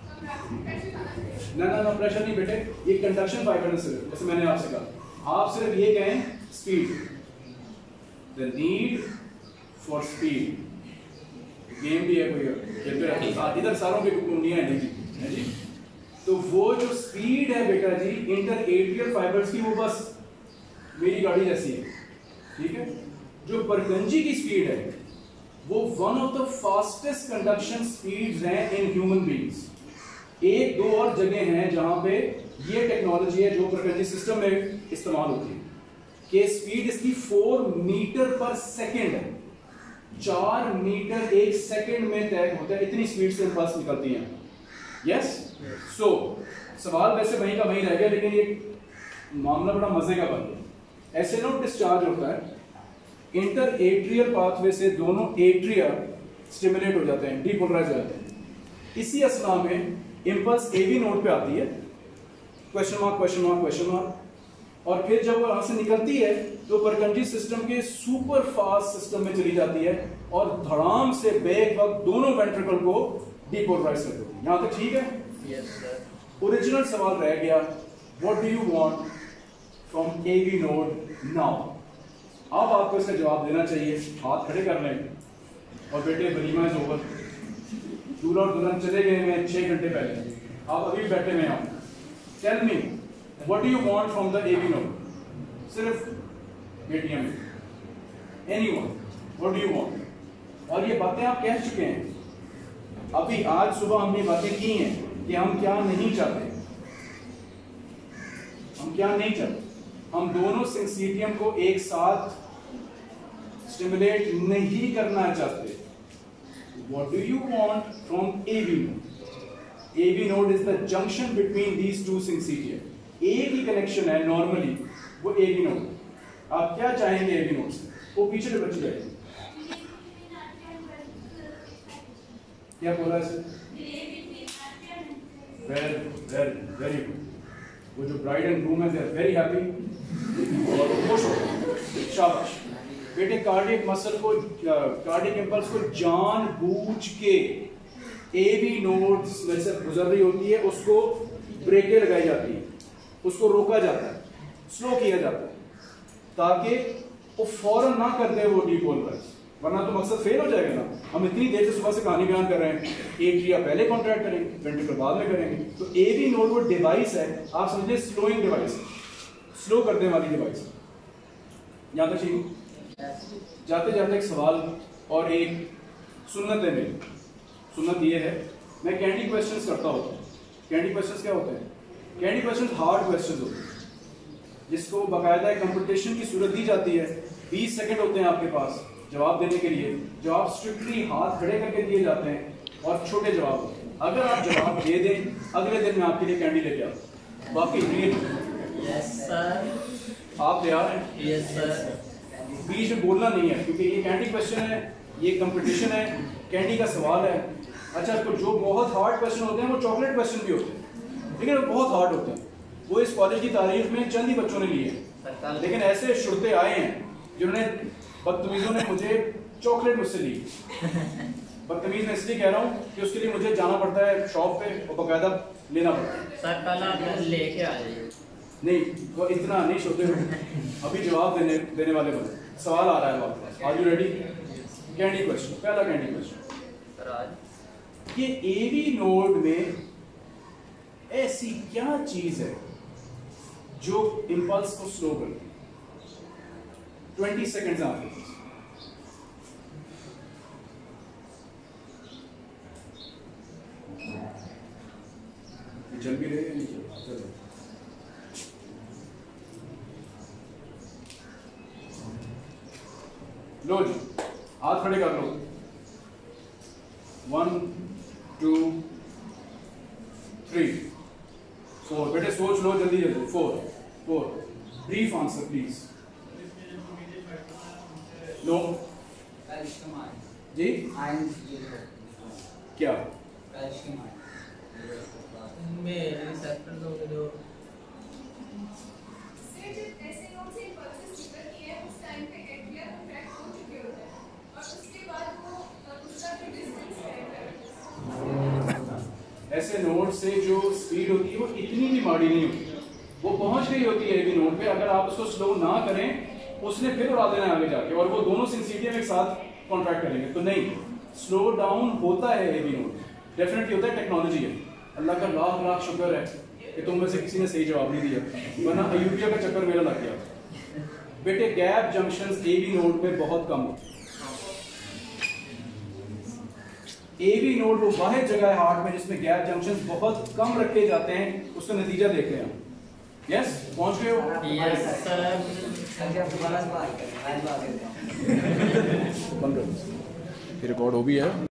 ना ना ना प्रेशर नहीं बेटे, ये कंडक्शन फाइबर है सिर्फ, जैसे मैंने आपसे कहा, आप सिर्फ ये कहें speed, the need for speed. Game भी है कोई खेलते रहते हैं, इधर सारों की कुंडियां हैं जी, जी। तो वो जो स्पीड है बेटा जी इंटर एट्रियल फाइबर्स की, वो बस मेरी गाड़ी जैसी है, ठीक है। जो बरगंजी की स्पीड है वो one of the fastest conduction speeds हैं इन ह्यूमन बीइंग्स। एक दो और जगह हैं जहां पे ये टेक्नोलॉजी है जो बरगंजी सिस्टम में इस्तेमाल होती है, कि स्पीड इसकी फोर मीटर पर सेकेंड है, चार मीटर एक सेकेंड में तय होता है, इतनी स्पीड से बस निकलती हैं। यस, सो सवाल वैसे वहीं का वहीं रह गया, लेकिन ये मामला बड़ा मजे का बन गया। एस एन ओ डिस्चार्ज होता है इंटर एट्रियल पाथवे से, दोनों एट्रिया स्टिमुलेट हो जाते हैं, डीपोलराइज हो जाते हैं। इसी असना में इंपल्स एवी नोड पे आती है, question mark question mark question mark, और फिर जब वो वहां से निकलती है तो बरगंजी सिस्टम के सुपर फास्ट सिस्टम में चली जाती है और धड़ाम से बेक वक्त दोनों वेंट्रिकल को डीपोलराइज कर देती है। यहां तक ठीक है? Yes sir. ओरिजिनल सवाल रह गया, what do you want from AV node now. अब आपको इसका जवाब देना चाहिए, हाथ खड़े कर लें और बेटे वलीमा इज ओवर, दूल्हा और दुल्हन चले गए हैं छह घंटे पहले, आप अभी बैठे हुए हैं। Tell me what do you want from the AV node, सिर्फ बेटियां में, anyone, what do you want. और ये बातें आप कह चुके हैं, अभी आज सुबह हमने बातें की हैं कि हम क्या नहीं चाहते, हम क्या नहीं चाहते। हम दोनों सिंसिटियम को एक साथ स्टिमुलेट नहीं करना चाहते। What do you want from A V node? A V node is the junction between these two syncytia. एक ही कनेक्शन है नॉर्मली, वो A V node। आप क्या चाहेंगे A V node से? वो पीछे से बच गए, क्या बोला इसे? Very very very good. वो जो ब्राइड एंड ग्रूम है, दे आर वेरी हैप्पी और खुश हो गए, शाबाश बेटे। कार्डियक मसल को, कार्डियक इंपल्स को जानबूझ के एवी नोड्स में से गुजर रही होती है, उसको ब्रेकें लगाई जाती है, उसको रोका जाता है, स्लो किया जाता है, ताकि वो फौरन ना कर दे वो डीपोलराइज, वरना तो मकसद फेल हो जाएगा ना। हम इतनी देर से सुबह से कहानी बयान कर रहे हैं, एट्रिया पहले कॉन्ट्रैक्ट करेंगे, वेंट्रिकल बाद में करेंगे। तो एवी नोड वो डिवाइस है, आप समझिए स्लोइंग डिवाइस, स्लो करने वाली डिवाइस। यहां तक ठीक? जाते जाते एक सवाल और एक सुन्नत है मेरी। सुन्नत ये है, मैं कैंडी क्वेश्चंस करता होता हूँ। कैंडी क्वेश्चंस क्या होते हैं? कैंडी क्वेश्चंस हार्ड क्वेश्चंस होते हैं, जिसको बाकायदा कंपटीशन की सूरत दी जाती है। बीस सेकंड होते हैं आपके पास जवाब देने के लिए। जवाब स्ट्रिक्टली हाथ खड़े करके दिए जाते हैं और छोटे जवाब होते हैं। अगर आप जवाब दे दें, अगले दिन मैं आपके लिए कैंडी लेके आता। बाकी यस सर। आप तैयार हैं? Yes sir. बीच में बोलना नहीं है, क्योंकि ये कैंडी क्वेश्चन है, ये कंपटीशन है, कैंडी का सवाल है। अच्छा, तो जो बहुत हार्ड क्वेश्चन होते हैं वो चॉकलेट क्वेश्चन भी होते हैं, लेकिन वो बहुत हार्ड होते हैं। वो इस कॉलेज की तारीख में चंद ही बच्चों ने लिए हैं, लेकिन ऐसे शुरते आए हैं जिन्होंने, बदतमीजों ने मुझे चॉकलेट मुझसे ली। बदतमीज मैं इसलिए कह रहा हूँ कि उसके लिए मुझे जाना पड़ता है शॉप पे और बाकायदा लेना पड़ता है। सर कल आप लेके आ जाइए। नहीं, वो इतना नहीं सोते हुए अभी जवाब देने देने वाले बने। सवाल आ रहा है आपके पास, are you ready? Candy question, पहला कैंडी क्वेश्चन, सर आज ये एवी नोड में ऐसी क्या चीज है जो इंपल्स को स्लो करती है? ट्वेंटी सेकेंड्स आपके पास। चल भी रहे हैं, चलो लो जी, हाथ खड़े कर लो। One two three four. बेटे सोच लो जल्दी जल्दी। Four four brief answer please. No जी, क्या मेरे सेक्टर लोग जो ऐसे नोड से जो स्पीड होती है वो इतनी भी माड़ी नहीं होती, वो पहुंच गई होती है ए बी नोड पे। अगर आप उसको स्लो ना करें उसने फिर उड़ा देना आगे जाके, और वो दोनों सिंसिडियम एक साथ कॉन्ट्रैक्ट करेंगे। तो नहीं, स्लो डाउन होता है ए बी नोड, डेफिनेटली होता है, टेक्नोलॉजी है। अल्लाह का लाख लाख शुक्र है कि तुम में से किसी ने सही जवाब नहीं दिया, वरना अयूबिया का चक्कर मेरा लग गया। बेटे gap junctions A B node पे बहुत कम होते हैं। ए बी नोड वो वाहिद जगह है हार्ट में जिसमें गैप जंक्शंस बहुत कम रखे जाते हैं। उसका नतीजा देख रहे हैं हम। यस, पहुंच गए हो? Yes sir. बंद कर, रिकॉर्ड हो भी है।